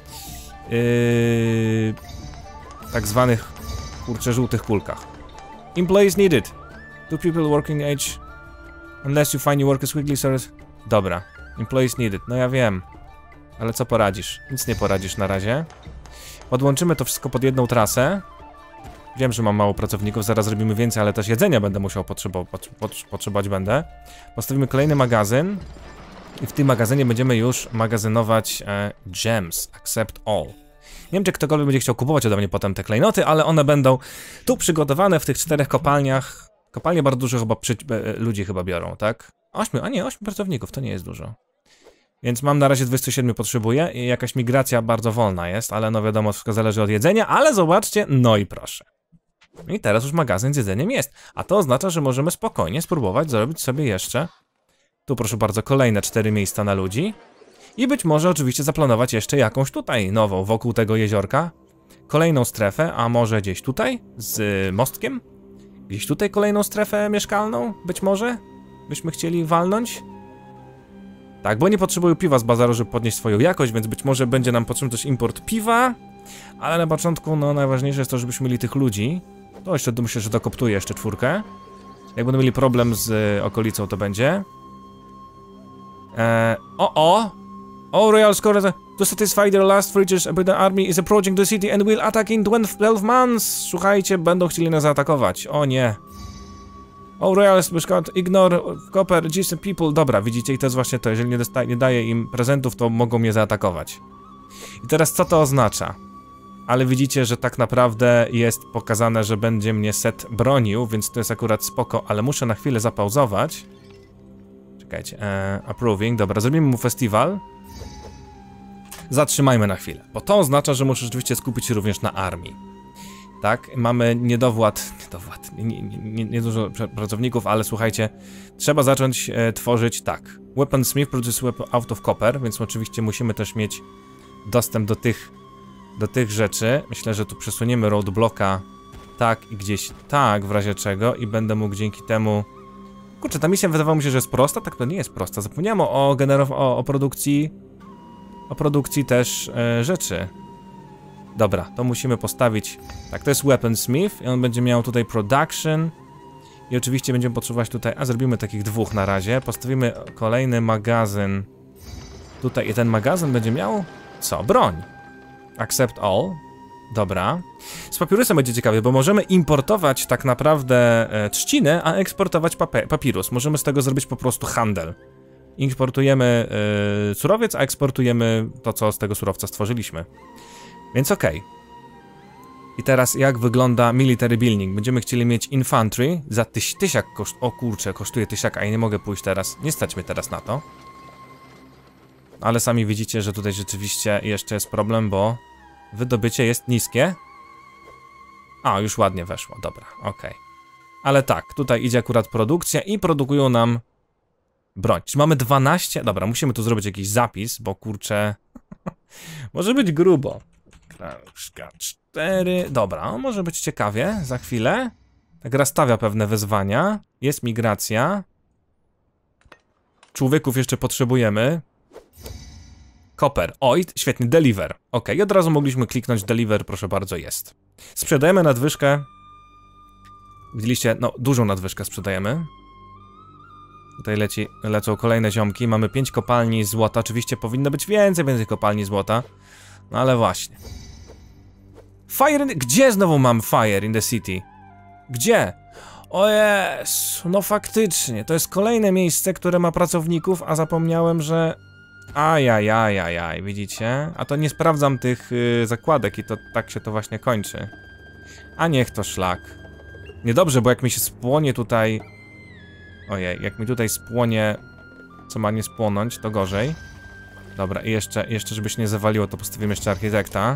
Yy, tak zwanych, kurczę, żółtych kulkach. Employees needed. Two people working age. Unless you find new workers quickly, service. Dobra. Employees needed. No ja wiem. Ale co poradzisz? Nic nie poradzisz na razie. Podłączymy to wszystko pod jedną trasę. Wiem, że mam mało pracowników, zaraz zrobimy więcej, ale też jedzenia będę musiał potrzebować, potrzebować będę. Postawimy kolejny magazyn. I w tym magazynie będziemy już magazynować e, gems, accept all. Nie wiem, czy ktokolwiek będzie chciał kupować ode mnie potem te klejnoty, ale one będą tu przygotowane w tych czterech kopalniach. Kopalnie bardzo dużo chyba przy, e, ludzi chyba biorą, tak? Ośmiu, a nie, ośmiu pracowników, to nie jest dużo. Więc mam na razie dwudziestu siedmiu potrzebuję i jakaś migracja bardzo wolna jest, ale no wiadomo, wszystko zależy od jedzenia, ale zobaczcie, no i proszę. I teraz już magazyn z jedzeniem jest, a to oznacza, że możemy spokojnie spróbować zrobić sobie jeszcze... Tu proszę bardzo, kolejne cztery miejsca na ludzi. I być może oczywiście zaplanować jeszcze jakąś tutaj nową, wokół tego jeziorka. Kolejną strefę, a może gdzieś tutaj z mostkiem? Gdzieś tutaj kolejną strefę mieszkalną? Być może? Byśmy chcieli walnąć? Tak, bo nie potrzebują piwa z bazaru, żeby podnieść swoją jakość, więc być może będzie nam potrzebny też import piwa. Ale na początku, no najważniejsze jest to, żebyśmy mieli tych ludzi. To jeszcze myślę, że dokoptuję jeszcze czwórkę. Jak będą mieli problem z okolicą, to będzie. Eee, o, o! O, Royal Score to satisfy their last fridges, a Britain army is approaching the city and will attack in twelve months. Słuchajcie, będą chcieli nas zaatakować. O nie. O, Royal Scott, ignore copper, decent people. Dobra, widzicie, i to jest właśnie to. Jeżeli nie, nie daję im prezentów, to mogą mnie zaatakować. I teraz co to oznacza? Ale widzicie, że tak naprawdę jest pokazane, że będzie mnie Set bronił, więc to jest akurat spoko, ale muszę na chwilę zapauzować. Czekajcie, e, approving, dobra, zrobimy mu festiwal. Zatrzymajmy na chwilę, bo to oznacza, że muszę rzeczywiście skupić się również na armii. Tak, mamy niedowład, niedowład, nie, nie, nie, nie dużo pracowników, ale słuchajcie, trzeba zacząć e, tworzyć tak. Weaponsmith produces weapon out of copper, więc oczywiście musimy też mieć dostęp do tych, do tych rzeczy. Myślę, że tu przesuniemy roadblocka tak i gdzieś tak, w razie czego, i będę mógł dzięki temu... Kurczę, ta misja wydawało mi się, że jest prosta, tak to nie jest prosta. Zapomniałem o, generow o, o produkcji, o produkcji też e, rzeczy. Dobra, to musimy postawić. Tak, to jest Weaponsmith i on będzie miał tutaj production. I oczywiście będziemy potrzebować tutaj, a zrobimy takich dwóch na razie. Postawimy kolejny magazyn tutaj i ten magazyn będzie miał co? Broń. Accept all. Dobra. Z papirusem będzie ciekawie, bo możemy importować tak naprawdę e, trzcinę, a eksportować papirus. Możemy z tego zrobić po prostu handel. Importujemy e, surowiec, a eksportujemy to, co z tego surowca stworzyliśmy. Więc okej. Okay. I teraz jak wygląda military building? Będziemy chcieli mieć infantry za tyś, tysiak koszt... O kurczę, kosztuje tysiak, a ja nie mogę pójść teraz. Nie stać mnie teraz na to. Ale sami widzicie, że tutaj rzeczywiście jeszcze jest problem, bo wydobycie jest niskie. A, już ładnie weszło, dobra, okej. Okay. Ale tak, tutaj idzie akurat produkcja i produkują nam broń. Czy mamy dwanaście? Dobra, musimy tu zrobić jakiś zapis, bo kurczę... może być grubo. Krążka cztery. Dobra, może być ciekawie za chwilę. Ta gra stawia pewne wyzwania. Jest migracja. Człowieków jeszcze potrzebujemy. Copper. Oj, świetnie, deliver. Ok, i od razu mogliśmy kliknąć deliver, proszę bardzo, jest. Sprzedajemy nadwyżkę. Widzieliście, no dużą nadwyżkę sprzedajemy. Tutaj leci, lecą kolejne ziomki. Mamy pięć kopalni złota. Oczywiście powinno być więcej, więcej kopalni złota. No ale właśnie. Fire in... Gdzie znowu mam fire in the city? Gdzie? O jest, no faktycznie. To jest kolejne miejsce, które ma pracowników, a zapomniałem, że... Ajajajajaj, widzicie? A to nie sprawdzam tych yy, zakładek i to tak się to właśnie kończy. A niech to szlak. Niedobrze, bo jak mi się spłonie tutaj... Ojej, jak mi tutaj spłonie... Co ma nie spłonąć, to gorzej. Dobra, i jeszcze, jeszcze żeby się nie zawaliło, to postawimy jeszcze architekta.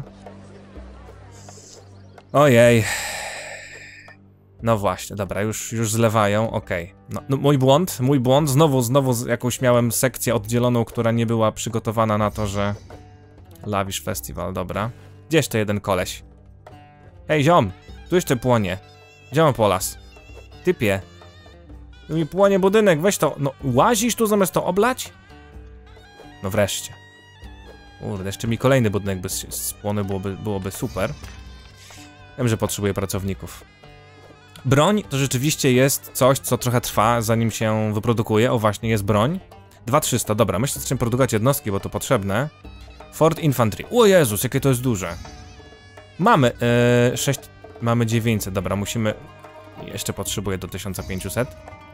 Ojej. No właśnie, dobra, już, już zlewają, okej. Okay. No, no mój błąd, mój błąd. Znowu, znowu jakąś miałem sekcję oddzieloną, która nie była przygotowana na to, że... Lavish Festival, dobra. Gdzie jeszcze jeden koleś? Hej, ziom! Tu jeszcze płonie. Ziom Polas. Typie. Tu mi płonie budynek, weź to... No, łazisz tu zamiast to oblać? No wreszcie. Kurde, jeszcze mi kolejny budynek by spłonął, byłoby, byłoby super. Wiem, że potrzebuję pracowników. Broń to rzeczywiście jest coś, co trochę trwa, zanim się wyprodukuje. O właśnie, jest broń. dwa tysiące trzysta, dobra, myślę, że zaczniemy produkować jednostki, bo to potrzebne. Fort Infantry. O Jezus, jakie to jest duże. Mamy yy, sześć... Mamy dziewięćset, dobra, musimy... Jeszcze potrzebuję do tysiąca pięciuset.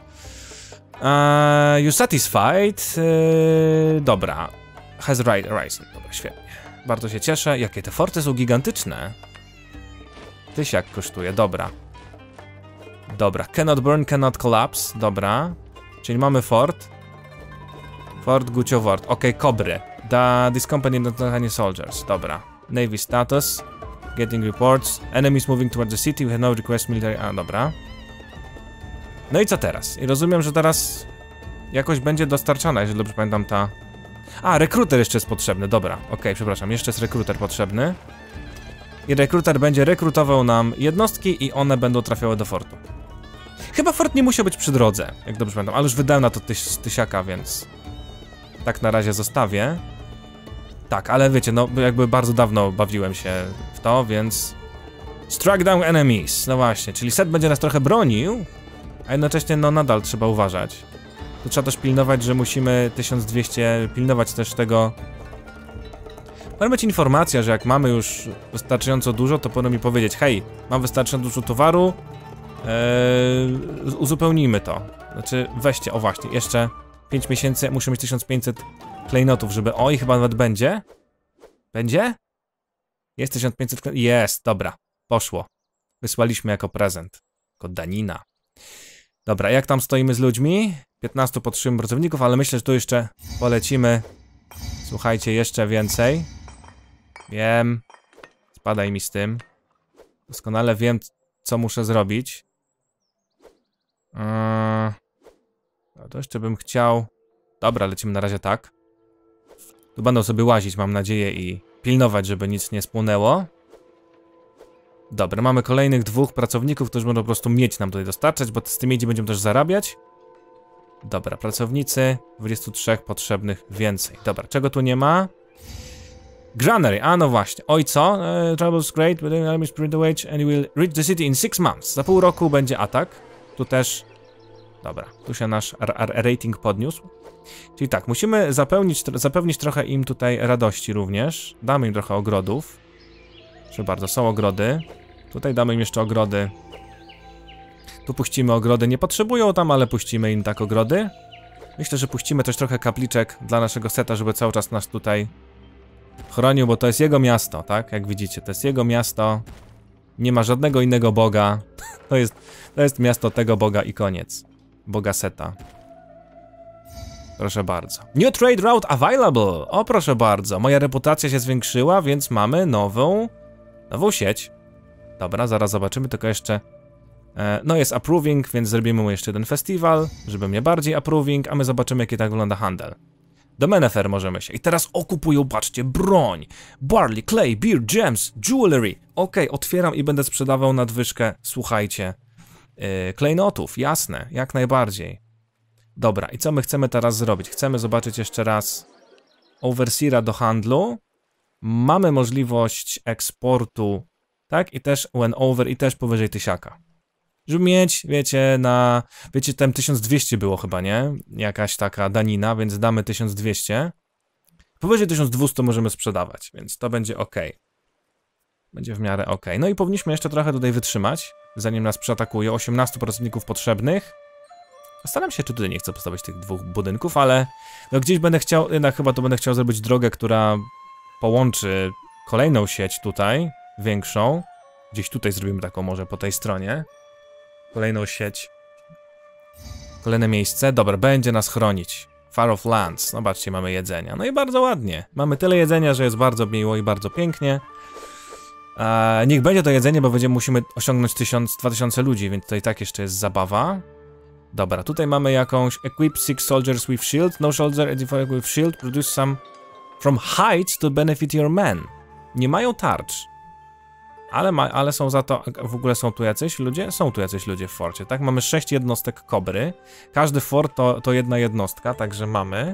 Uh, you satisfied? Yy, dobra. Has risen. Dobra, świetnie. Bardzo się cieszę. Jakie te forty są gigantyczne. Tysiak kosztuje, dobra. Dobra, cannot burn, cannot collapse, dobra. Czyli mamy fort. Fort Guciowort, ok, Kobry. The, this company not have any soldiers, dobra. Navy status. Getting reports. Enemies moving towards the city, we have no request military, a dobra. No i co teraz? I rozumiem, że teraz jakoś będzie dostarczana, jeżeli dobrze pamiętam ta... A, rekruter jeszcze jest potrzebny, dobra, ok, przepraszam, jeszcze jest rekruter potrzebny. I rekruter będzie rekrutował nam jednostki i one będą trafiały do fortu. Chyba fort nie musiał być przy drodze, jak dobrze pamiętam, ale już wydałem na to tyś, tysiaka, więc... Tak na razie zostawię. Tak, ale wiecie, no jakby bardzo dawno bawiłem się w to, więc... Strike down enemies, no właśnie, czyli set będzie nas trochę bronił, a jednocześnie no nadal trzeba uważać. Tu trzeba też pilnować, że musimy tysiąc dwieście pilnować też tego... Powinna być informacja, że jak mamy już wystarczająco dużo, to powinno mi powiedzieć: hej, mam wystarczająco dużo towaru, ee, uzupełnijmy to. Znaczy, weźcie, o właśnie, jeszcze pięć miesięcy, muszę mieć tysiąc pięćset klejnotów, żeby... O, i chyba nawet będzie? Będzie? Jest tysiąc pięćset klejnotów, jest, dobra, poszło. Wysłaliśmy jako prezent, jako danina. Dobra, jak tam stoimy z ludźmi? piętnastu potrzebujemy pracowników, ale myślę, że tu jeszcze polecimy. Słuchajcie, jeszcze więcej. Wiem. Spadaj mi z tym. Doskonale wiem, co muszę zrobić. Eee... No to jeszcze bym chciał... Dobra, lecimy na razie tak. Tu będą sobie łazić, mam nadzieję, i pilnować, żeby nic nie spłonęło. Dobra, mamy kolejnych dwóch pracowników, którzy będą po prostu miedź nam tutaj dostarczać, bo z tym miedzi będziemy też zarabiać. Dobra, pracownicy, dwudziestu trzech potrzebnych więcej. Dobra, czego tu nie ma? Granary, a no właśnie. Oj co? Uh, Trouble's great, but the enemy is pretty wage and will reach the city in six months. Za pół roku będzie atak. Tu też Dobra, tu się nasz rating podniósł. Czyli tak, musimy zapełnić, zapewnić trochę im tutaj radości również. Damy im trochę ogrodów. Proszę bardzo, są ogrody. Tutaj damy im jeszcze ogrody. Tu puścimy ogrody, nie potrzebują tam, ale puścimy im tak ogrody. Myślę, że puścimy też trochę kapliczek dla naszego Seta, żeby cały czas nas tutaj chronił, bo to jest jego miasto, tak? Jak widzicie, to jest jego miasto. Nie ma żadnego innego boga. To jest, to jest miasto tego boga i koniec. Boga Seta. Proszę bardzo. New trade route available. O, proszę bardzo. Moja reputacja się zwiększyła, więc mamy nową, nową sieć. Dobra, zaraz zobaczymy, tylko jeszcze... E, no jest approving, więc zrobimy mu jeszcze jeden festiwal, żeby mnie bardziej approving, a my zobaczymy, jaki tak wygląda handel. Do Menefer możemy się. I teraz okupują, patrzcie, broń, barley, clay, beer, gems, jewelry. Okej, okay, otwieram i będę sprzedawał nadwyżkę, słuchajcie, yy, klejnotów, jasne, jak najbardziej. Dobra, i co my chcemy teraz zrobić? Chcemy zobaczyć jeszcze raz Overseera do handlu. Mamy możliwość eksportu, tak, i też when over, i też powyżej tysiaka. Żeby mieć, wiecie, na... Wiecie, tam tysiąc dwieście było chyba, nie? Jakaś taka danina, więc damy tysiąc dwieście. Powyżej tysiąc dwieście możemy sprzedawać, więc to będzie ok. Będzie w miarę ok. No i powinniśmy jeszcze trochę tutaj wytrzymać, zanim nas przeatakują. osiemnastu pracowników potrzebnych. Staram się, czy tutaj nie chcę postawić tych dwóch budynków, ale... No gdzieś będę chciał, jednak chyba to będę chciał zrobić drogę, która połączy kolejną sieć tutaj, większą. Gdzieś tutaj zrobimy taką może po tej stronie. Kolejną sieć. Kolejne miejsce. Dobra, będzie nas chronić. Far of Lands. Zobaczcie, mamy jedzenia. No i bardzo ładnie. Mamy tyle jedzenia, że jest bardzo miło i bardzo pięknie. Eee, niech będzie to jedzenie, bo będziemy, musimy osiągnąć tysiąc, dwa tysiące ludzi, więc to i tak jeszcze jest zabawa. Dobra, tutaj mamy jakąś equip six soldiers with shield. No soldier edified with shield. Produce some from heights to benefit your men. Nie mają tarcz. Ale, ma, ale są za to, w ogóle są tu jacyś ludzie? Są tu jacyś ludzie w forcie, tak? Mamy sześć jednostek kobry. Każdy fort to, to jedna jednostka, także mamy.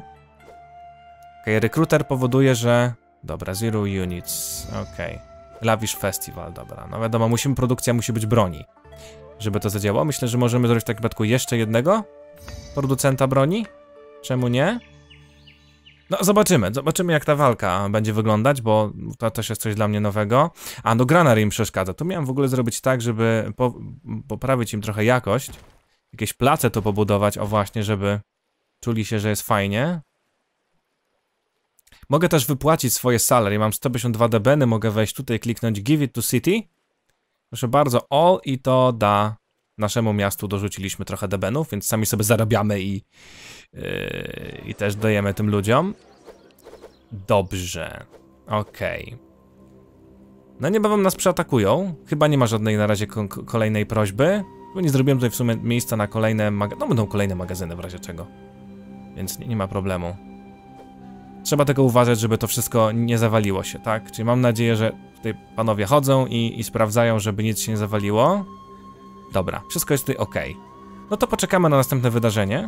Okej, okay, rekruter powoduje, że... Dobra, zero units, okej. Okay. Lavish Festival, dobra. No wiadomo, musimy, produkcja musi być broni, żeby to zadziałało. Myślę, że możemy zrobić w takim przypadku jeszcze jednego producenta broni. Czemu nie? No zobaczymy, zobaczymy jak ta walka będzie wyglądać, bo to też jest coś dla mnie nowego. A no Granar im przeszkadza, to miałem w ogóle zrobić tak, żeby po, poprawić im trochę jakość. Jakieś place to pobudować, o właśnie, żeby czuli się, że jest fajnie. Mogę też wypłacić swoje salary, mam sto pięćdziesiąt dwa debeny, mogę wejść tutaj, kliknąć give it to city. Proszę bardzo, all i to da naszemu miastu, dorzuciliśmy trochę debenów, więc sami sobie zarabiamy i, yy, i też dajemy tym ludziom. Dobrze, okej. Okay. No niebawem nas przeatakują, chyba nie ma żadnej na razie kolejnej prośby, bo nie zrobiłem tutaj w sumie miejsca na kolejne magazyny, no będą kolejne magazyny w razie czego, więc nie, nie ma problemu. Trzeba tylko uważać, żeby to wszystko nie zawaliło się, tak? Czyli mam nadzieję, że tutaj panowie chodzą i, i sprawdzają, żeby nic się nie zawaliło. Dobra, wszystko jest tutaj ok. No to poczekamy na następne wydarzenie.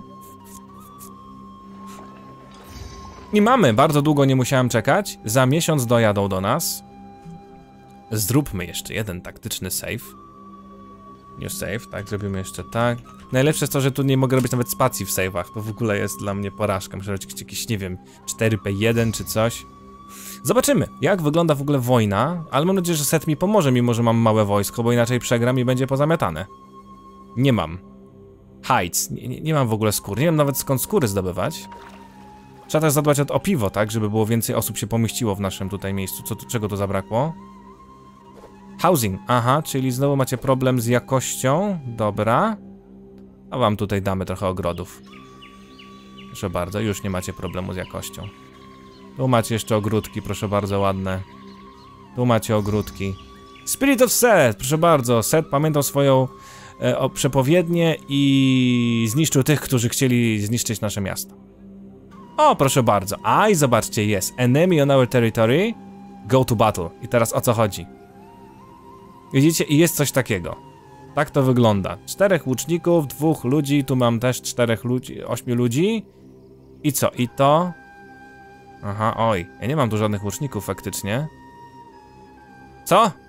I mamy, bardzo długo nie musiałem czekać. Za miesiąc dojadą do nas. Zróbmy jeszcze jeden taktyczny save. New save, tak, zrobimy jeszcze tak. Najlepsze jest to, że tu nie mogę robić nawet spacji w save'ach. To w ogóle jest dla mnie porażka. Muszę robić jakieś, nie wiem, cztery P jeden czy coś. Zobaczymy, jak wygląda w ogóle wojna, ale mam nadzieję, że Set mi pomoże, mimo że mam małe wojsko, bo inaczej przegram i będzie pozamiatane. Nie mam. Heights, nie, nie, nie mam w ogóle skór, nie wiem nawet skąd skóry zdobywać. Trzeba też zadbać o piwo, tak, żeby było więcej osób się pomieściło w naszym tutaj miejscu. Co, czego to zabrakło? Housing, aha, czyli znowu macie problem z jakością, dobra. A wam tutaj damy trochę ogrodów. Proszę bardzo, już nie macie problemu z jakością. Tu macie jeszcze ogródki, proszę bardzo, ładne. Tu macie ogródki. Spirit of Set, proszę bardzo. Set pamiętał swoją e, o, przepowiednię i zniszczył tych, którzy chcieli zniszczyć nasze miasto. O, proszę bardzo. A i zobaczcie, jest enemy on our territory, go to battle. I teraz o co chodzi? Widzicie, i jest coś takiego. Tak to wygląda. Czterech łuczników, dwóch ludzi, tu mam też czterech ludzi, ośmiu ludzi. I co? I to... Aha, oj, ja nie mam tu żadnych łuczników faktycznie. Co?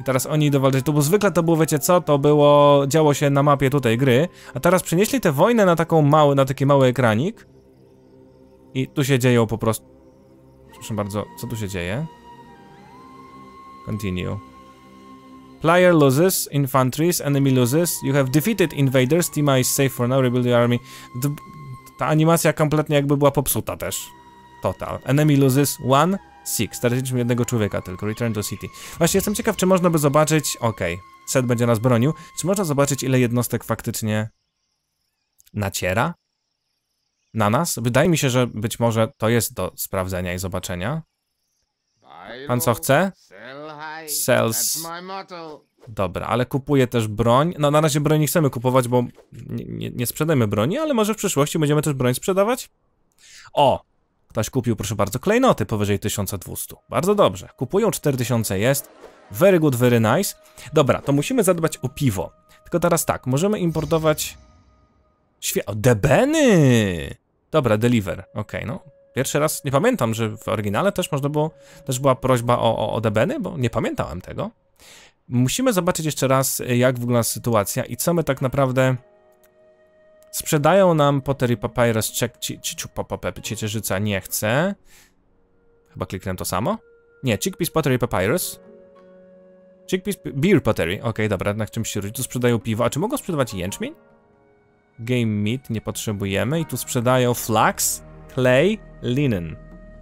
I teraz oni idą walczyć, to bo zwykle to było, wiecie co, to było, działo się na mapie tutaj gry, a teraz przenieśli tę wojnę na taką mały, na taki mały ekranik. I tu się dzieją po prostu... Proszę bardzo, co tu się dzieje? Continue. Player loses, infantries, enemy loses, you have defeated invaders, team is safe for now, rebuild the army. D ta animacja kompletnie jakby była popsuta też. Total. Enemy loses one, six. Straciliśmy jednego człowieka tylko, return to city. Właśnie jestem ciekaw, czy można by zobaczyć, okej, okay. Set będzie nas bronił, czy można zobaczyć, ile jednostek faktycznie naciera na nas? Wydaje mi się, że być może to jest do sprawdzenia i zobaczenia. Pan co chce? Sells. Dobra, ale kupuję też broń. No na razie broń nie chcemy kupować, bo nie, nie, nie sprzedajemy broni, ale może w przyszłości będziemy też broń sprzedawać? O! Ktoś kupił, proszę bardzo, klejnoty powyżej tysiąc dwieście. Bardzo dobrze. Kupują cztery tysiące jest. Very good, very nice. Dobra, to musimy zadbać o piwo. Tylko teraz tak, możemy importować... Świe... O, debeny! Dobra, deliver. Okej, okay, no. Pierwszy raz, nie pamiętam, że w oryginale też można było, też była prośba o, o, o debeny, bo nie pamiętałem tego. Musimy zobaczyć jeszcze raz, jak wygląda sytuacja i co my tak naprawdę... Sprzedają nam Pottery Papyrus, check, ciecierzyca nie chcę. Chyba kliknę to samo. Nie, Chickpeas Pottery Papyrus. Chickpeas Beer Pottery, okej, okay, dobra, na czymś się różni. Tu sprzedają piwo, a czy mogą sprzedawać jęczmień? Game Meat nie potrzebujemy i tu sprzedają Flax, Clay, Linen.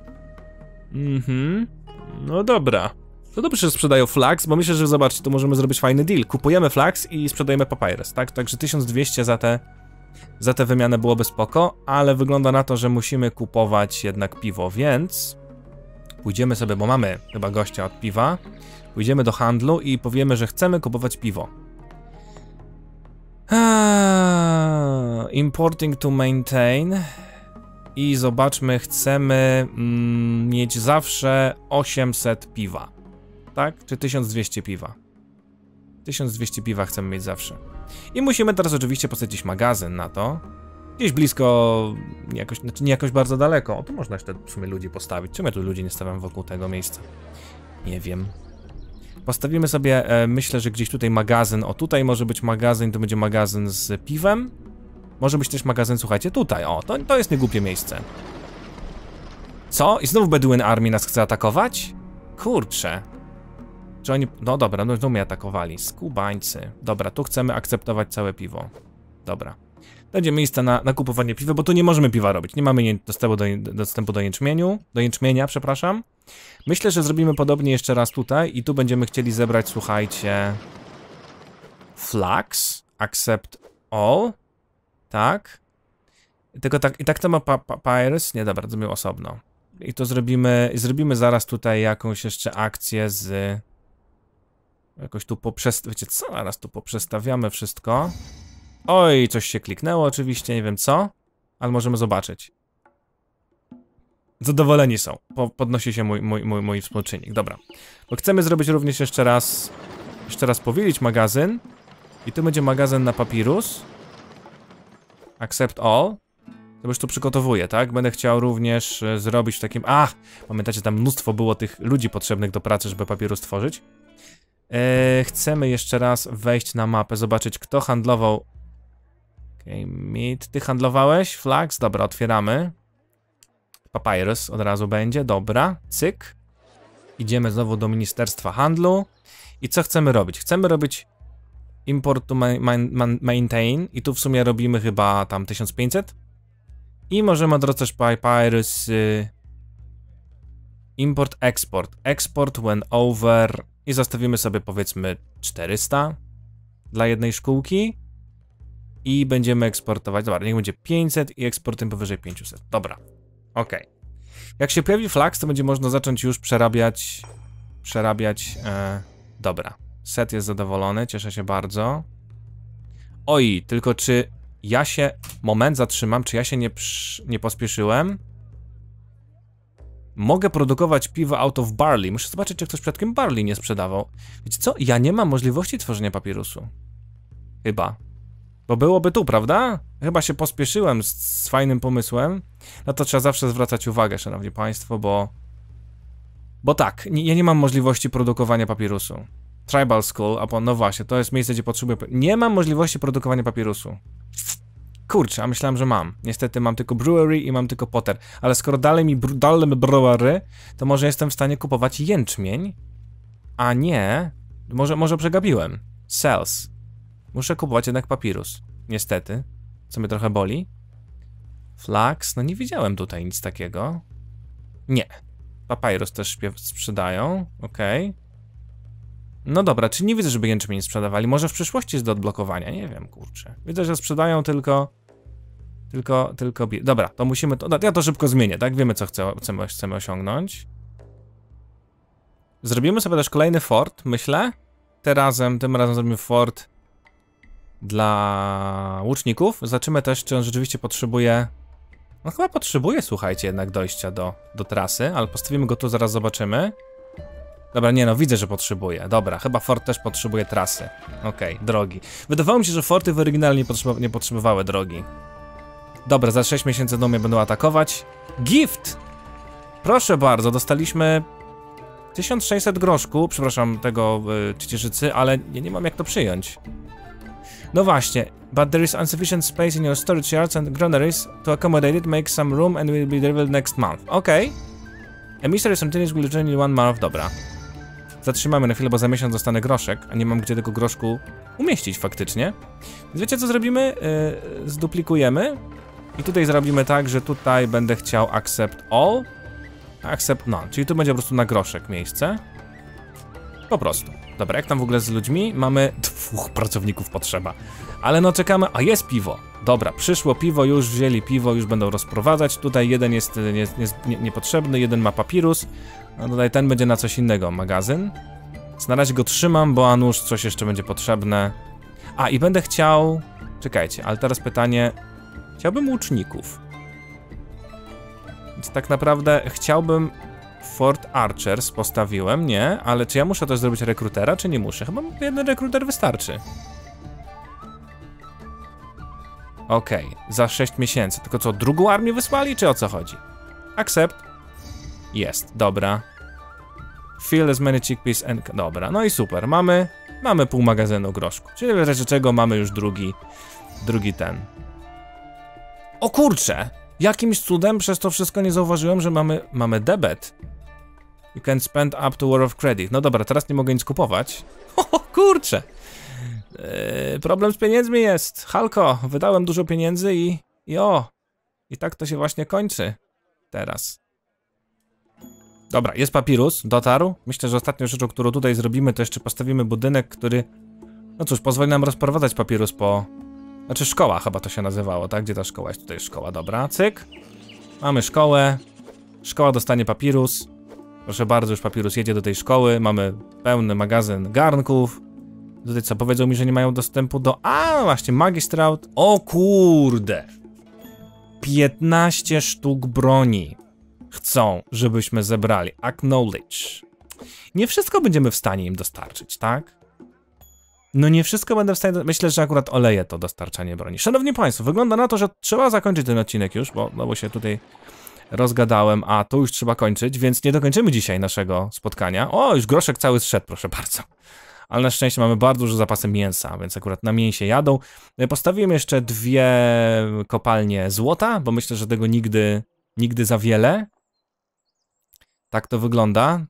Mhm, no dobra. To dobrze, że sprzedają Flax, bo myślę, że zobaczcie, tu możemy zrobić fajny deal. Kupujemy Flax i sprzedajemy Papyrus, tak? Także tysiąc dwieście za te... Za tę wymianę byłoby spoko, ale wygląda na to, że musimy kupować jednak piwo, więc pójdziemy sobie, bo mamy chyba gościa od piwa, pójdziemy do handlu i powiemy, że chcemy kupować piwo. Ah, importing to maintain i zobaczmy, chcemy mm, mieć zawsze osiemset piwa, tak? Czy tysiąc dwieście piwa? tysiąc dwieście piwa chcemy mieć zawsze. I musimy teraz oczywiście postawić magazyn na to. Gdzieś blisko, jakoś, znaczy nie jakoś bardzo daleko. O, tu można jeszcze w sumie ludzi postawić. Czemu ja tu ludzi nie stawiam wokół tego miejsca? Nie wiem. Postawimy sobie, e, myślę, że gdzieś tutaj magazyn. O, tutaj może być magazyn, to będzie magazyn z piwem. Może być też magazyn, słuchajcie, tutaj. O, to, to jest niegłupie miejsce. Co? I znowu Bedouin Army nas chce atakować? Kurczę. Czy oni... No dobra, no znowu mnie atakowali. Skubańcy. Dobra, tu chcemy akceptować całe piwo. Dobra. Będzie miejsce na, na kupowanie piwa, bo tu nie możemy piwa robić. Nie mamy dostępu do, dostępu do jęczmieniu. Do jęczmienia, przepraszam. Myślę, że zrobimy podobnie jeszcze raz tutaj i tu będziemy chcieli zebrać, słuchajcie... Flax. Accept all. Tak. Tylko tak, i tak to ma pa, pa, Papyrus. Nie, dobra, zrobimy osobno. I to zrobimy, zrobimy zaraz tutaj jakąś jeszcze akcję z... Jakoś tu poprzestawiamy, wiecie co, zaraz tu poprzestawiamy wszystko. Oj, coś się kliknęło oczywiście, nie wiem co, ale możemy zobaczyć. Zadowoleni są, po, podnosi się mój, mój, mój, mój współczynnik, dobra. Bo chcemy zrobić również jeszcze raz, jeszcze raz powielić magazyn. I tu będzie magazyn na papirus. Accept all. To już tu przygotowuję, tak? Będę chciał również e, zrobić w takim... Ach! Pamiętacie, tam mnóstwo było tych ludzi potrzebnych do pracy, żeby papirus tworzyć. E, chcemy jeszcze raz wejść na mapę, zobaczyć, kto handlował... Okej, okay, Meat. Ty handlowałeś? Flax? Dobra, otwieramy. Papyrus od razu będzie, dobra. Cyk. Idziemy znowu do Ministerstwa Handlu. I co chcemy robić? Chcemy robić import to ma ma ma maintain. I tu w sumie robimy chyba tam tysiąc pięćset. I możemy odwracać Papyrus y, import, export, export when over i zostawimy sobie powiedzmy czterysta dla jednej szkółki i będziemy eksportować, dobra, niech będzie pięćset i eksportujemy powyżej pięćset, dobra, ok. Jak się pojawi Flax, to będzie można zacząć już przerabiać, przerabiać, e, dobra, set jest zadowolony, cieszę się bardzo. Oj, tylko czy ja się, moment, zatrzymam, czy ja się nie, przy, nie pospieszyłem? Mogę produkować piwo out of barley. Muszę zobaczyć, czy ktoś przypadkiem barley nie sprzedawał. Wiecie co? Ja nie mam możliwości tworzenia papirusu. Chyba. Bo byłoby tu, prawda? Chyba się pospieszyłem z, z fajnym pomysłem. No to trzeba zawsze zwracać uwagę, szanowni państwo, bo... Bo tak, nie, ja nie mam możliwości produkowania papirusu. Tribal School, a no właśnie, to jest miejsce, gdzie potrzebuję... Nie mam możliwości produkowania papirusu. Kurczę, a myślałem, że mam. Niestety mam tylko brewery i mam tylko potter. Ale skoro dalej mi dalej brewery, to może jestem w stanie kupować jęczmień. A nie... Może, może przegapiłem. Cells. Muszę kupować jednak papirus. Niestety. Co mnie trochę boli. Flax. No nie widziałem tutaj nic takiego. Nie. Papyrus też sprzedają. Okej. Okay. No dobra, czy nie widzę, żeby jęczmień sprzedawali? Może w przyszłości jest do odblokowania? Nie wiem, kurczę. Widzę, że sprzedają tylko... Tylko, tylko... Dobra, to musimy... To, ja to szybko zmienię, tak? Wiemy, co chcemy, chcemy, chcemy osiągnąć. Zrobimy sobie też kolejny fort, myślę. Tym razem, tym razem zrobimy fort dla łuczników. Zobaczymy też, czy on rzeczywiście potrzebuje... No chyba potrzebuje, słuchajcie, jednak dojścia do, do trasy, ale postawimy go tu, zaraz zobaczymy. Dobra, nie no, widzę, że potrzebuje. Dobra, chyba fort też potrzebuje trasy. Okej, okay, drogi. Wydawało mi się, że forty w oryginale nie, potrzeba nie potrzebowały drogi. Dobra, za sześć miesięcy do mnie będą atakować. Gift! Proszę bardzo, dostaliśmy tysiąc sześćset groszku, przepraszam, tego yy, ciecierzycy, ale ja nie mam jak to przyjąć. No właśnie, but there is insufficient space in your storage yards and granaries to accommodate it. Make some room and will be delivered next month. Okej. Okay. Emissary Sentinels will return in one month. Dobra. Zatrzymamy na chwilę, bo za miesiąc dostanę groszek, a nie mam gdzie tego groszku umieścić faktycznie. Więc wiecie, co zrobimy? Yy, zduplikujemy. I tutaj zrobimy tak, że tutaj będę chciał accept all. Accept none, czyli tu będzie po prostu na groszek miejsce. Po prostu. Dobra, jak tam w ogóle z ludźmi? Mamy dwóch pracowników potrzeba. Ale no czekamy, a jest piwo. Dobra, przyszło piwo, już wzięli piwo, już będą rozprowadzać. Tutaj jeden jest, jest, jest nie, niepotrzebny, jeden ma papirus. No tutaj ten będzie na coś innego, magazyn. Więc na razie go trzymam, bo a nuż coś jeszcze będzie potrzebne. A i będę chciał... Czekajcie, ale teraz pytanie... Chciałbym łuczników. Więc tak naprawdę chciałbym... Fort Archers postawiłem, nie? Ale czy ja muszę też zrobić rekrutera, czy nie muszę? Chyba jeden rekruter wystarczy. Okej, okay, za sześć miesięcy. Tylko co, drugą armię wysłali, czy o co chodzi? Accept. Jest, dobra. Fill as many chickpeas and... Dobra, no i super. Mamy, mamy pół magazynu groszku. Czyli w razie czego mamy już drugi, drugi ten. O kurczę! Jakimś cudem przez to wszystko nie zauważyłem, że mamy, mamy debet. You can spend up to War of Credit. No dobra, teraz nie mogę nic kupować. O kurczę! Yy, problem z pieniędzmi jest. Halko, wydałem dużo pieniędzy i... I o! I tak to się właśnie kończy. Teraz. Dobra, jest papirus, dotarł. Myślę, że ostatnią rzeczą, którą tutaj zrobimy, to jeszcze postawimy budynek, który... No cóż, pozwoli nam rozprowadzać papirus po... Znaczy szkoła chyba to się nazywało, tak? Gdzie ta szkoła jest? Tutaj jest szkoła, dobra. Cyk. Mamy szkołę. Szkoła dostanie papirus. Proszę bardzo, już papirus jedzie do tej szkoły. Mamy pełny magazyn garnków. Tutaj co, powiedzą mi, że nie mają dostępu do... A, właśnie, magistraut. O kurde. piętnaście sztuk broni. Chcą, żebyśmy zebrali. Acknowledge. Nie wszystko będziemy w stanie im dostarczyć, tak? No nie wszystko będę w stanie... Myślę, że akurat oleję to dostarczanie broni. Szanowni Państwo, wygląda na to, że trzeba zakończyć ten odcinek już, bo, no bo się tutaj rozgadałem, a tu już trzeba kończyć, więc nie dokończymy dzisiaj naszego spotkania. O, już groszek cały zszedł, proszę bardzo. Ale na szczęście mamy bardzo duże zapasy mięsa, więc akurat na mięsie jadą. Postawiłem jeszcze dwie kopalnie złota, bo myślę, że tego nigdy, nigdy za wiele. Tak to wygląda.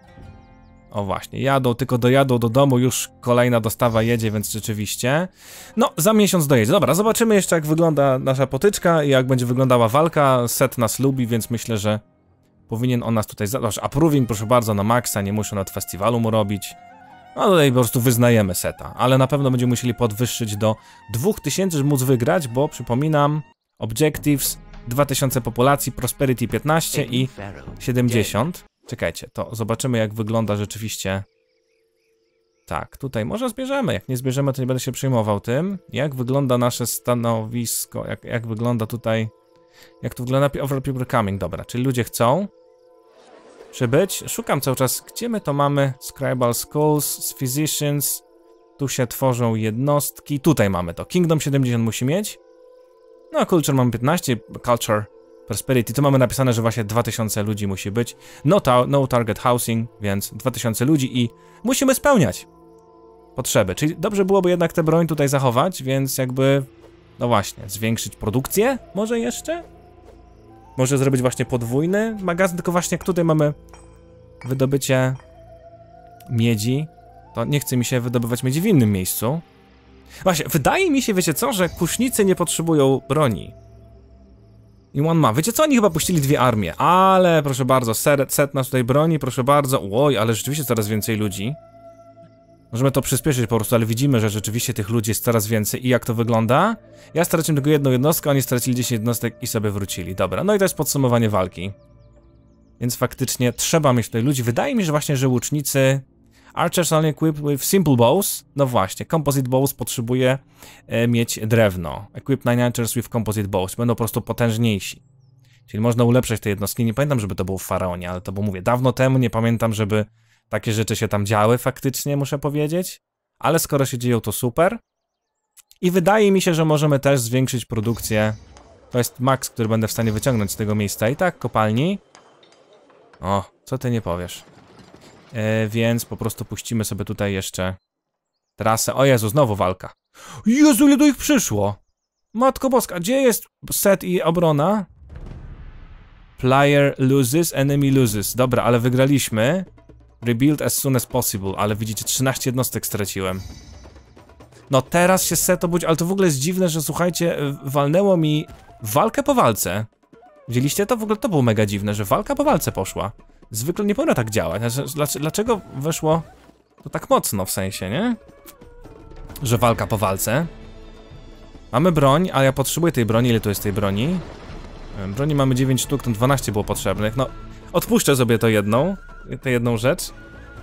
O właśnie, jadą, tylko dojadą do domu, już kolejna dostawa jedzie, więc rzeczywiście. No, za miesiąc dojedzie. Dobra, zobaczymy jeszcze, jak wygląda nasza potyczka i jak będzie wyglądała walka. Set nas lubi, więc myślę, że powinien on nas tutaj zadać. Approving, proszę bardzo, na maksa, nie muszę nad festiwalu mu robić. No tutaj po prostu wyznajemy seta, ale na pewno będziemy musieli podwyższyć do dwóch tysięcy, żeby móc wygrać, bo przypominam, objectives dwa tysiące populacji, prosperity piętnaście i siedemdziesiąt. Czekajcie, to zobaczymy, jak wygląda rzeczywiście. Tak, tutaj może zbierzemy, jak nie zbierzemy, to nie będę się przejmował tym. Jak wygląda nasze stanowisko, jak, jak wygląda tutaj, jak to wygląda overall people coming, dobra, czyli ludzie chcą przybyć. Szukam cały czas, gdzie my to mamy, scribal schools, physicians, tu się tworzą jednostki, tutaj mamy to, kingdom siedemdziesiąt musi mieć. No a culture mamy piętnaście, culture, prosperity, tu mamy napisane, że właśnie dwa tysiące ludzi musi być. No, ta no target housing, więc dwa tysiące ludzi i musimy spełniać. potrzeby. Czyli dobrze byłoby jednak tę broń tutaj zachować, więc jakby, no właśnie, zwiększyć produkcję może jeszcze? Może zrobić właśnie podwójny magazyn, tylko właśnie jak tutaj mamy wydobycie miedzi, to nie chce mi się wydobywać miedzi w innym miejscu. Właśnie, wydaje mi się, wiecie co, że kusznicy nie potrzebują broni. I on ma. Wiecie co, oni chyba puścili dwie armie, ale proszę bardzo, set, set nas tutaj broni, proszę bardzo. Oj, ale rzeczywiście coraz więcej ludzi. Możemy to przyspieszyć po prostu, ale widzimy, że rzeczywiście tych ludzi jest coraz więcej. I jak to wygląda? Ja straciłem tylko jedną jednostkę, oni stracili dziesięć jednostek i sobie wrócili. Dobra, no i to jest podsumowanie walki. Więc faktycznie trzeba mieć tutaj ludzi. Wydaje mi się, że właśnie, że łucznicy... Archers only equipped with simple bows. No właśnie, composite bows potrzebuje e, mieć drewno. Equip nine archers with composite bows. Będą po prostu potężniejsi. Czyli można ulepszać te jednostki. Nie pamiętam, żeby to było w Faraonie, ale to bo mówię, dawno temu nie pamiętam, żeby takie rzeczy się tam działy faktycznie, muszę powiedzieć. Ale skoro się dzieją, to super. I wydaje mi się, że możemy też zwiększyć produkcję. To jest maks, który będę w stanie wyciągnąć z tego miejsca. I tak, kopalni. O, co ty nie powiesz. E, więc po prostu puścimy sobie tutaj jeszcze trasę. O Jezu, znowu walka. Jezu, ile do ich przyszło. Matko Boska, gdzie jest set i obrona? Player loses, enemy loses. Dobra, ale wygraliśmy. Rebuild as soon as possible, ale widzicie, trzynaście jednostek straciłem. No teraz się set obudzi, ale to w ogóle jest dziwne, że słuchajcie, walnęło mi walkę po walce. Widzieliście to? W ogóle to było mega dziwne, że walka po walce poszła. Zwykle nie powinno tak działać. Dlaczego weszło to tak mocno w sensie, nie? Że walka po walce. Mamy broń, a ja potrzebuję tej broni. Ile tu jest tej broni? Broni mamy dziewięć sztuk, to dwanaście było potrzebnych. No, odpuszczę sobie to jedną, tę jedną rzecz.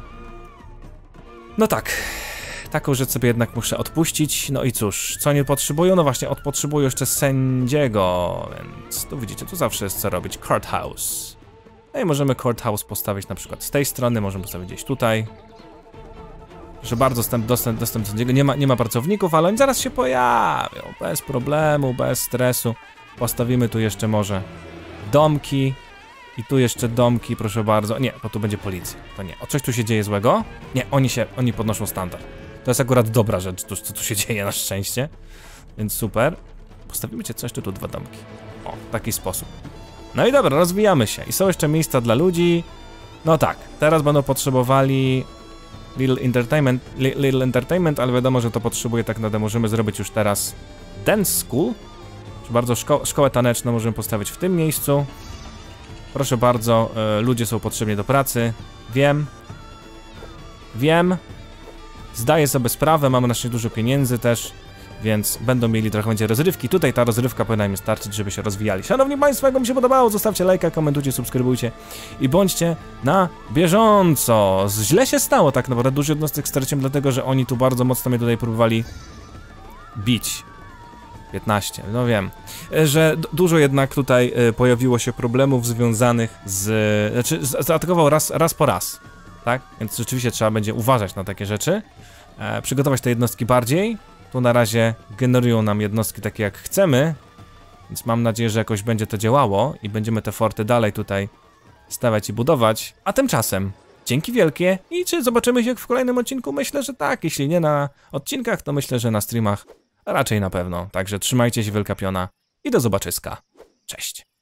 No tak. Taką rzecz sobie jednak muszę odpuścić. No i cóż, co nie potrzebują? No właśnie, potrzebuję jeszcze sędziego. Więc tu widzicie, tu zawsze jest co robić. Courthouse. No i możemy courthouse postawić na przykład z tej strony, możemy postawić gdzieś tutaj. Proszę bardzo, dostęp, dostęp, dostęp do sędziego. Nie ma, nie ma pracowników, ale oni zaraz się pojawią. Bez problemu, bez stresu. Postawimy tu jeszcze może domki. I tu jeszcze domki, proszę bardzo. Nie, bo tu będzie policja. To nie. O, coś tu się dzieje złego? Nie, oni się, oni podnoszą standard. To jest akurat dobra rzecz, to, co tu się dzieje na szczęście. Więc super. Postawimy cię coś, czy tu dwa domki. O, w taki sposób. No i dobra, rozwijamy się. I są jeszcze miejsca dla ludzi. No tak, teraz będą potrzebowali Little Entertainment, li, little entertainment, ale wiadomo, że to potrzebuje tak naprawdę. Możemy zrobić już teraz Dance School. Bardzo szko szkołę taneczną możemy postawić w tym miejscu. Proszę bardzo, y, ludzie są potrzebni do pracy. Wiem. Wiem. Zdaję sobie sprawę, mamy na szczęście dużo pieniędzy też. Więc będą mieli trochę będzie rozrywki. Tutaj ta rozrywka powinna im starczyć, żeby się rozwijali. Szanowni Państwo, jak Wam się podobało, zostawcie lajka, komentujcie, subskrybujcie i bądźcie na bieżąco. Źle się stało tak naprawdę, dużo jednostek straciłem, dlatego że oni tu bardzo mocno mnie tutaj próbowali bić. piętnaście, no wiem. Że dużo jednak tutaj pojawiło się problemów związanych z... Znaczy, zaatakował raz, raz po raz, tak? Więc rzeczywiście trzeba będzie uważać na takie rzeczy. E, przygotować te jednostki bardziej. Tu na razie generują nam jednostki takie jak chcemy, więc mam nadzieję, że jakoś będzie to działało i będziemy te forty dalej tutaj stawiać i budować. A tymczasem dzięki wielkie i czy zobaczymy się w kolejnym odcinku? Myślę, że tak. Jeśli nie na odcinkach, to myślę, że na streamach raczej na pewno. Także trzymajcie się, wielka piona i do zobaczyska. Cześć.